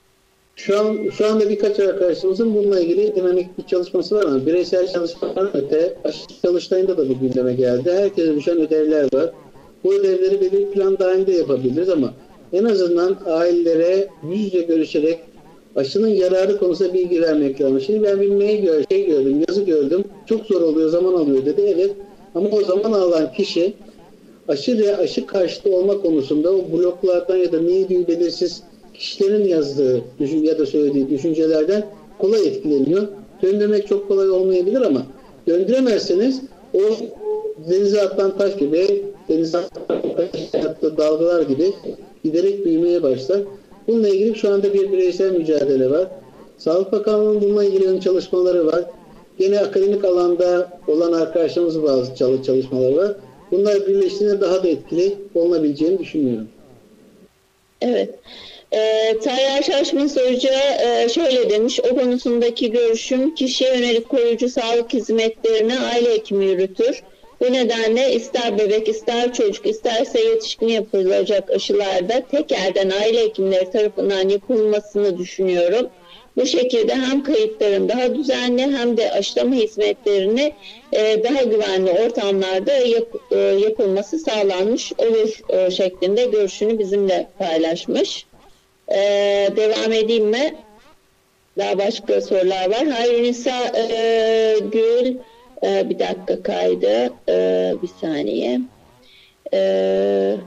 Şu an şu anda birkaç arkadaşımızın bununla ilgili dinamik bir çalışması var ama bireysel çalışmalar öte aşı çalıştayında da bu gündeme geldi. Herkese düşen ödevler var. Bu ödevleri belirli plan dahilinde yapabiliriz ama en azından ailelere yüz yüze görüşerek aşının yararı konusunda bilgi vermek lazım. Şimdi ben bir mail gör, şey gördüm, yazı gördüm. Çok zor oluyor, zaman alıyor dedi. Evet. Ama o zaman alan kişi aşı ve aşı karşıtı olma konusunda o bloklardan ya da neydi belirsiz kişilerin yazdığı düşün ya da söylediği düşüncelerden kolay etkileniyor. Döndürmek çok kolay olmayabilir ama döndüremezseniz o denize atılan taş gibi, denize attığı dalgalar gibi giderek büyümeye başlar. Bununla ilgili şu anda bir bireysel mücadele var. Sağlık Bakanlığı'nın bununla ilgili ön çalışmaları var. Yine akademik alanda olan arkadaşlarımızın bazı çalışmaları var. Bunlar birleştiğinde daha da etkili olunabileceğini düşünüyorum. Evet. E, Tayyar Şaşmaz Hoca e, şöyle demiş, o konusundaki görüşüm kişiye yönelik koruyucu sağlık hizmetlerini aile hekimi yürütür. Bu nedenle ister bebek, ister çocuk, isterse yetişkin yapılacak aşılarda tek elden aile hekimleri tarafından yapılmasını düşünüyorum. Bu şekilde hem kayıtların daha düzenli hem de aşılama hizmetlerini e, daha güvenli ortamlarda yap, e, yapılması sağlanmış olur e, şeklinde görüşünü bizimle paylaşmış. E, devam edeyim mi? Daha başka sorular var. Hayrunisa e, Gül e, bir dakika kaydı. E, bir saniye. E,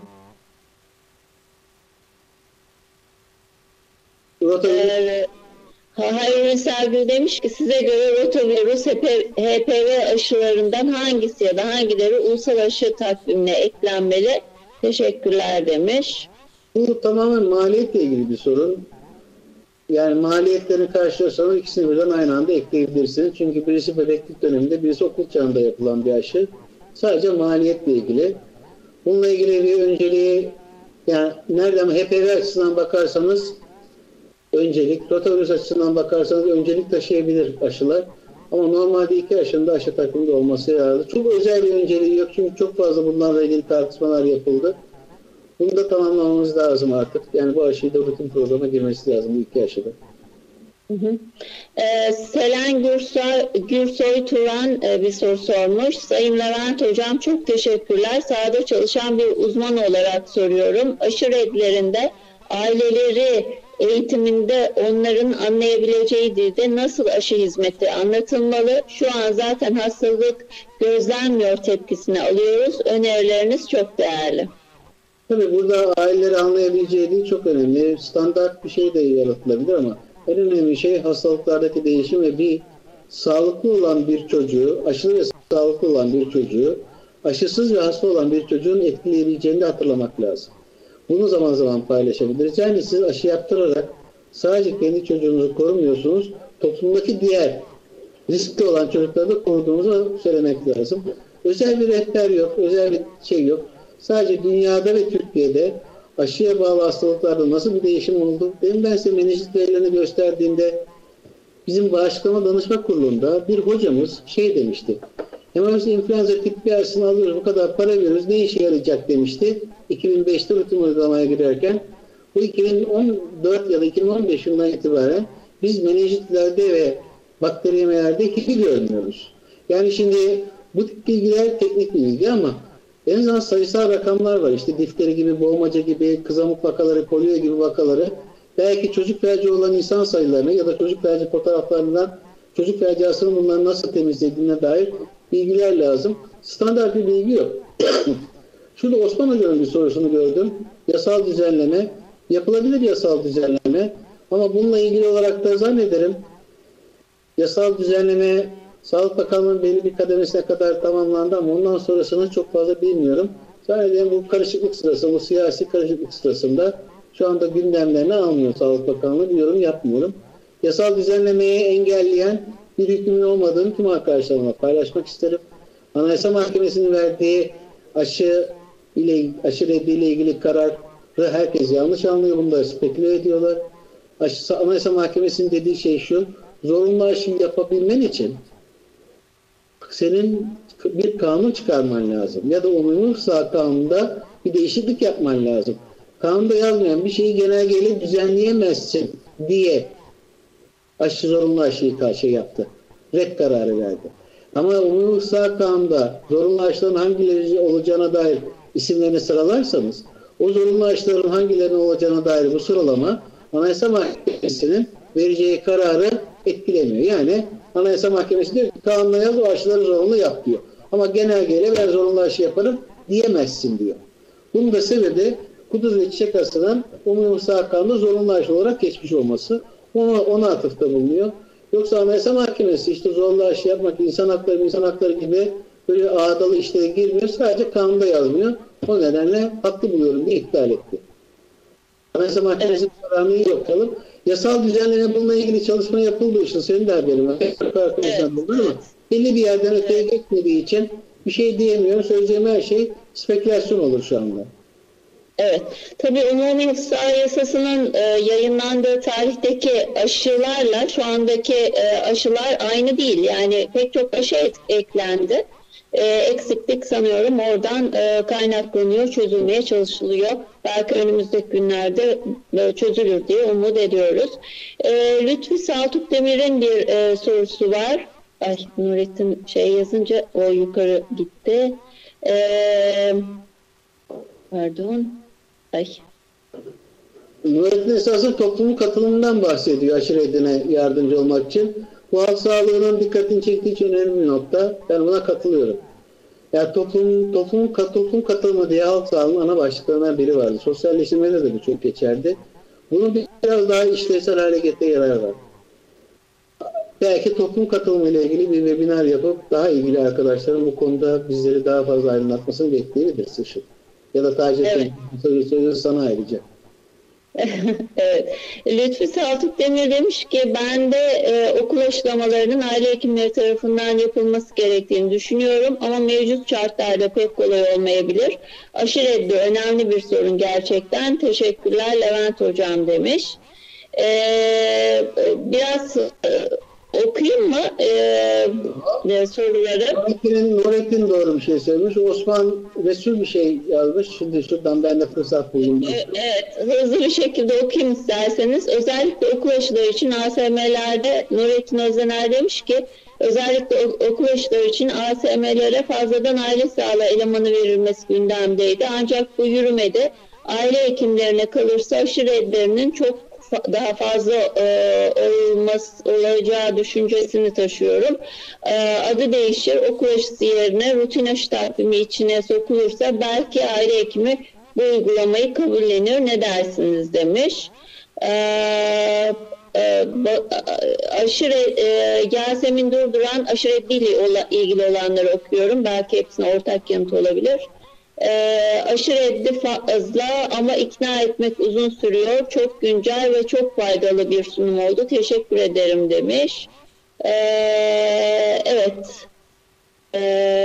e, Hayrunisa Gül demiş ki size göre rotavirüs H P V aşılarından hangisi ya da hangileri ulusal aşı takvimine eklenmeli? Teşekkürler demiş. Bu tamamen maliyetle ilgili bir sorun. Yani maliyetlerini karşılıyorsanız ikisini birden aynı anda ekleyebilirsiniz. Çünkü birisi bebeklik döneminde, birisi okul çağında yapılan bir aşı. Sadece maliyetle ilgili. Bununla ilgili bir önceliği, yani nereden H P V açısından bakarsanız öncelik, rotavirüs açısından bakarsanız öncelik taşıyabilir aşılar. Ama normalde iki aşının da aşı takviminde olması lazım. Çok özel bir önceliği yok çünkü çok fazla bunlarla ilgili tartışmalar yapıldı. Bunu da tamamlamamız lazım artık. Yani bu aşıyı da rutin programa girmesi lazım bu iki aşıda. Hı hı. Ee, Selen Gürsoy, Gürsoy Turan e, bir soru sormuş. Sayın Levent Hocam çok teşekkürler. Sahada çalışan bir uzman olarak soruyorum. Aşı redlerinde aileleri eğitiminde onların anlayabileceği dilde nasıl aşı hizmeti anlatılmalı? Şu an zaten hastalık gözlenmiyor tepkisini alıyoruz. Önerileriniz çok değerli. Tabii burada aileleri anlayabileceği dil çok önemli. Standart bir şey de yaratılabilir ama en önemli şey hastalıklardaki değişim ve bir sağlıklı olan bir çocuğu, aşılı ve sağlıklı olan bir çocuğu, aşısız ve hasta olan bir çocuğun etkileyebileceğini de hatırlamak lazım. Bunu zaman zaman paylaşabiliriz. Yani siz aşı yaptırarak sadece kendi çocuğunuzu korumuyorsunuz, toplumdaki diğer riskli olan çocukları da koruduğunuzu söylemek lazım. Özel bir rehber yok, özel bir şey yok. Sadece dünyada ve Türkiye'de aşıya bağlı hastalıklarda nasıl bir değişim oldu? Demin ben size menenjit verilerini gösterdiğimde bizim bağışıklama danışma kurulunda bir hocamız şey demişti. Hemen influenza tip bir aşısını alıyoruz, bu kadar para veriyoruz, ne işe yarayacak demişti. iki bin beşte rutin uygulamaya girerken bu iki bin on dört ya da iki bin on beş yılından itibaren biz menenjitlerde ve bakteriyemelerde hiçbir görmüyoruz. Yani şimdi bu tip bilgiler teknik bir bilgi ama en azından sayısal rakamlar var. İşte difteri gibi, boğmaca gibi, kızamık vakaları, polio gibi vakaları. Belki çocuk felci olan insan sayılarını ya da çocuk felci fotoğraflarından çocuk felciasının bunları nasıl temizlediğine dair bilgiler lazım. Standart bir bilgi yok. Şurada Osman Hoca'nın bir sorusunu gördüm. Yasal düzenleme. Yapılabilir yasal düzenleme. Ama bununla ilgili olarak da zannederim yasal düzenleme Sağlık Bakanlığı'nın belli bir kademesine kadar tamamlandı ama ondan sonrasını çok fazla bilmiyorum. Sadece bu karışıklık sırasında, bu siyasi karışıklık sırasında şu anda gündemlerini almıyor Sağlık Bakanlığı. Bir yorum yapmıyorum. Yasal düzenlemeyi engelleyen bir hükmün olmadığını tüm arkadaşlarıma paylaşmak isterim. Anayasa Mahkemesi'nin verdiği aşı ile aşı reddiyle ilgili kararı herkes yanlış anlıyor. Bunu da speküle ediyorlar. Aşı, Anayasa Mahkemesi'nin dediği şey şu: zorunlu aşı yapabilmen için senin bir kanun çıkarman lazım. Ya da umumi sağ kanunda bir değişiklik yapman lazım. Kanunda yazmayan bir şeyi genelgeyle düzenleyemezsin diye aşı zorunlu aşıyı karşı yaptı. Red kararı verdi. Ama umumi sağ kanunda zorunlu aşıların hangileri olacağına dair isimlerini sıralarsanız o zorunlu aşıların hangilerinin olacağına dair bu sıralama Anayasa Mahkemesi'nin vereceği kararı etkilemiyor. Yani Anayasa Mahkemesi diyor ki kanuna yaz, o aşıları zorunlu yap diyor. Ama genelgeyle ben zorunlu aşı yaparım diyemezsin diyor. Bunun da sebebi kuduz ve çiçek hastalığının umumi sağlık kanunu zorunlu aşı olarak geçmiş olması. Ona, ona atıfta bulunuyor. Yoksa Anayasa Mahkemesi işte zorunlu aşı yapmak, insan hakları, insan hakları gibi böyle ağdalı işlere girmiyor. Sadece kanunda yazmıyor. O nedenle haklı buluyorum diye iptal etti. Anayasa Mahkemesi'nin evet. kararını iyi bakalım. Yasal düzenleme bununla ilgili çalışma yapıldığı için senin de haberin var. Evet. Ama belli bir yerden evet. öteye geçmediği için bir şey diyemiyorum. Söyleyeceğim her şey spekülasyon olur şu anda. Evet. Tabii Umumi Sağ Yasası'nın e, yayınlandığı tarihteki aşılarla şu andaki e, aşılar aynı değil. Yani pek çok aşı et, eklendi. E, eksiklik sanıyorum oradan e, kaynaklanıyor, çözülmeye çalışılıyor. Belki önümüzdeki günlerde e, çözülür diye umut ediyoruz. E, Lütfi Saltuk Demir'in bir e, sorusu var. Ay, Nurettin şey yazınca o yukarı gitti. E, pardon. Ay. Nurettin esasında toplumun katılımından bahsediyor aşı reddine yardımcı olmak için. Bu halk sağlığının dikkatini çektiği için önemli bir nokta. Ben buna katılıyorum. Yani toplum, toplum, toplum katılımı diye halk sağlığının ana başlıklarından biri vardı. Sosyalleştirmede de bu çok geçerli. Bunu biraz daha işlevsel hale getirmeye yarar var. Belki toplum katılımı ile ilgili bir webinar yapıp daha ilgili arkadaşların bu konuda bizleri daha fazla aydınlatmasını bekleyebiliriz. Işık. Ya da Taceddin evet. sözü sana ayrıca. Evet. Lütfi Saltuk Demir demiş ki ben de e, okul aşılamalarının aile hekimleri tarafından yapılması gerektiğini düşünüyorum ama mevcut şartlarda pek kolay olmayabilir. Aşı reddi önemli bir sorun gerçekten. Teşekkürler Levent Hocam demiş. E, biraz e, okuyayım mı e, soruları? Nurettin, Nurettin doğru bir şey söylemiş. Osman Resul bir şey yazmış. Şimdi şuradan ben de fırsat buldum. Evet, hızlı bir şekilde okuyayım isterseniz. Özellikle okul aşıları için A S M'lerde Nurettin Özener demiş ki özellikle okul aşıları için A S M'lere fazladan aile sağlığı elemanı verilmesi gündemdeydi. Ancak bu yürümedi. Aile hekimlerine kalırsa aşı redlerinin çok daha fazla e, olması, olacağı düşüncesini taşıyorum. E, adı değişir. Okul aşısı yerine rutin aşı takvimi içine sokulursa belki aile hekimi bu uygulamayı kabullenir. Ne dersiniz demiş. E, e, aşırı e, Yasemin Durduran aşırı reddiyle ilgili olanları okuyorum. Belki hepsine ortak yanıt olabilir. E, aşı reddi fazla ama ikna etmek uzun sürüyor. Çok güncel ve çok faydalı bir sunum oldu. Teşekkür ederim demiş. E, evet. E,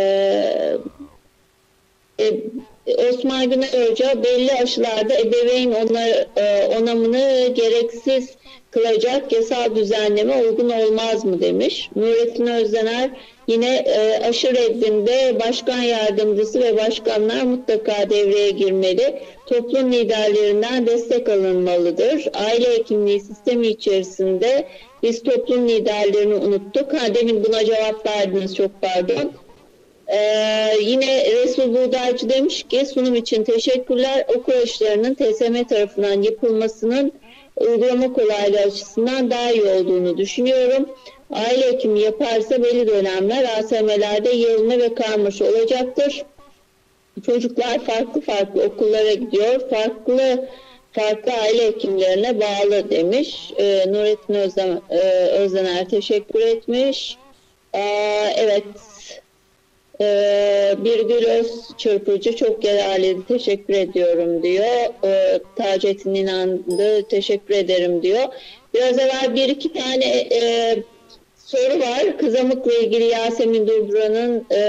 e, Osman Güney Hoca belli aşılarda ebeveyn onar, e, onamını gereksiz kılacak yasal düzenleme uygun olmaz mı demiş. Nurettin Özdener yine e, aşı reddinde başkan yardımcısı ve başkanlar mutlaka devreye girmeli. Toplum liderlerinden destek alınmalıdır. Aile hekimliği sistemi içerisinde biz toplum liderlerini unuttuk. Ha, demin buna cevap verdiniz, çok pardon. Ee, yine Resul Buğdaycı demiş ki sunum için teşekkürler. Okul aşılarının T S M tarafından yapılmasının uygulama kolaylığı açısından daha iyi olduğunu düşünüyorum. Aile hekimi yaparsa belli dönemler A S M'lerde yığılma ve karmaşa olacaktır. Çocuklar farklı farklı okullara gidiyor. Farklı farklı aile hekimlerine bağlı demiş. Ee, Nurettin Özden, e, Özdener teşekkür etmiş. Ee, evet. Ee, Birgül Öz Çırpıcı çok yararlıydı, teşekkür ediyorum diyor. Ee, Taceddin İnandı, teşekkür ederim diyor. Biraz evvel bir iki tane e, soru var. Kızamıkla ilgili Yasemin Durduran'ın e,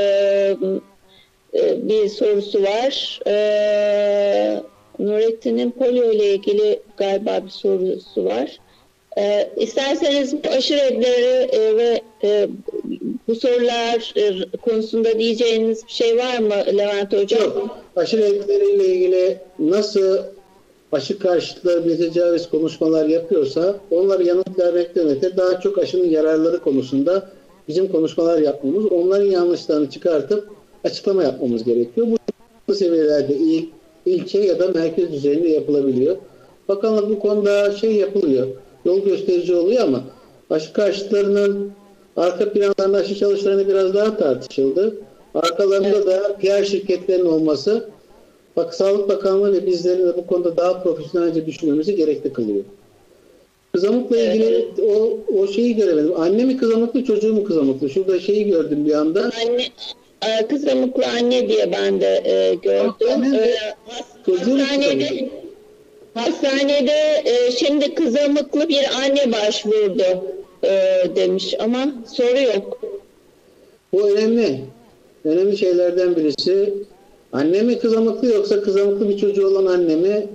e, bir sorusu var. E, Nurettin'in polio ile ilgili galiba bir sorusu var. E, isterseniz aşı redleri e, ve e, bu sorular e, konusunda diyeceğiniz bir şey var mı Levent Hocam? Yok. Aşı redleriyle ilgili nasıl aşı karşıtları bir tecavüz konuşmalar yapıyorsa onları yanıt vermekten öte daha çok aşının yararları konusunda bizim konuşmalar yapmamız, onların yanlışlarını çıkartıp açıklama yapmamız gerekiyor. Bu seviyelerde il, ilçe ya da merkez düzeyinde yapılabiliyor. Bakanlık bu konuda şey yapılıyor. yol gösterici oluyor ama aşı karşıtlarının arka planlarında aşı çalışmalarını biraz daha tartışıldı. Arkalarında evet. da P R şirketlerinin olması, bak Sağlık Bakanlığı ve bizlerin de bu konuda daha profesyonelce düşünmemizi gerekli kılıyor. Kızamıkla evet. ilgili o, o şeyi göremedim. Anne mi kızamıklı, çocuğu mu kızamıklı? Şurada şeyi gördüm bir anda. Anne, kızamıklı anne diye ben de e, gördüm. Ee, hastanede hastanede e, şimdi kızamıklı bir anne başvurdu e, demiş ama soru yok. Bu önemli. Önemli şeylerden birisi. Anne mi kızamıklı yoksa kızamıklı bir çocuğu olan anne mi?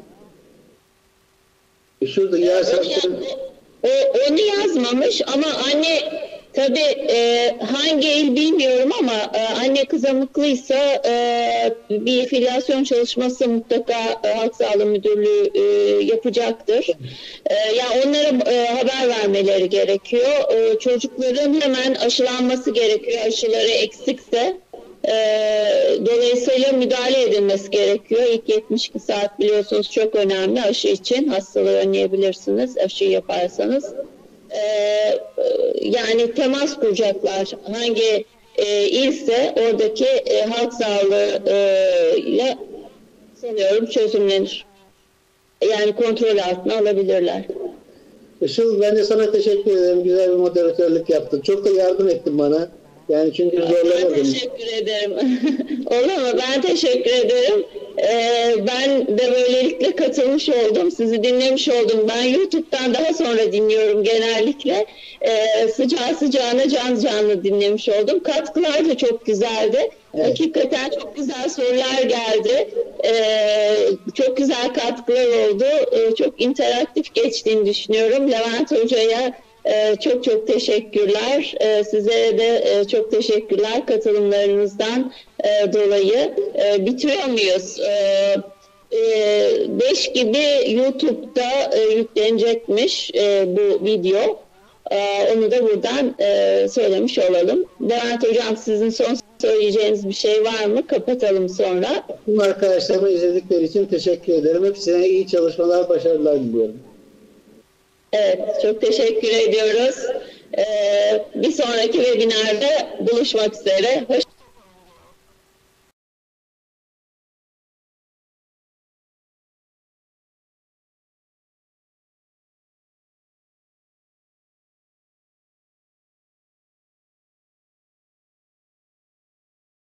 E şurada yer saçları... O, onu yazmamış ama anne tabii e, hangi il bilmiyorum ama e, anne kızamıklıysa e, bir filyasyon çalışması mutlaka e, Halk Sağlığı Müdürlüğü e, yapacaktır. E, yani onlara e, haber vermeleri gerekiyor. E, çocukların hemen aşılanması gerekiyor. Aşıları eksikse. E, dolayısıyla müdahale edilmesi gerekiyor. İlk yetmiş iki saat biliyorsunuz çok önemli aşı için. Hastalığı önleyebilirsiniz aşıyı yaparsanız. E, yani temas kuracaklar. Hangi e, ilse oradaki e, halk sağlığı e, ile sanıyorum çözümlenir. Yani kontrol altına alabilirler. Işıl, ben de sana teşekkür ederim. Güzel bir moderatörlük yaptın. Çok da yardım ettin bana. Yani çünkü zorlamadım. Ben teşekkür ederim. Olur mu? Ben teşekkür ederim. Ee, ben de böylelikle katılmış oldum. Sizi dinlemiş oldum. Ben YouTube'dan daha sonra dinliyorum genellikle. Ee, sıcağı sıcağına can canlı dinlemiş oldum. Katkılar da çok güzeldi. Evet. Hakikaten çok güzel sorular geldi. Ee, çok güzel katkılar oldu. Ee, çok interaktif geçtiğini düşünüyorum. Levent Hoca'ya Ee, çok çok teşekkürler. Ee, size de e, çok teşekkürler katılımlarınızdan e, dolayı. E, bitiriyor muyuz? E, e, beş gibi YouTube'da e, yüklenecekmiş e, bu video. E, onu da buradan e, söylemiş olalım. Levent Hocam, sizin son söyleyeceğiniz bir şey var mı? Kapatalım sonra. Tüm arkadaşlarıma izledikleri için teşekkür ederim. Hepsine iyi çalışmalar, başarılar diliyorum. Evet, çok teşekkür ediyoruz. Ee, bir sonraki webinerde buluşmak üzere. Hoş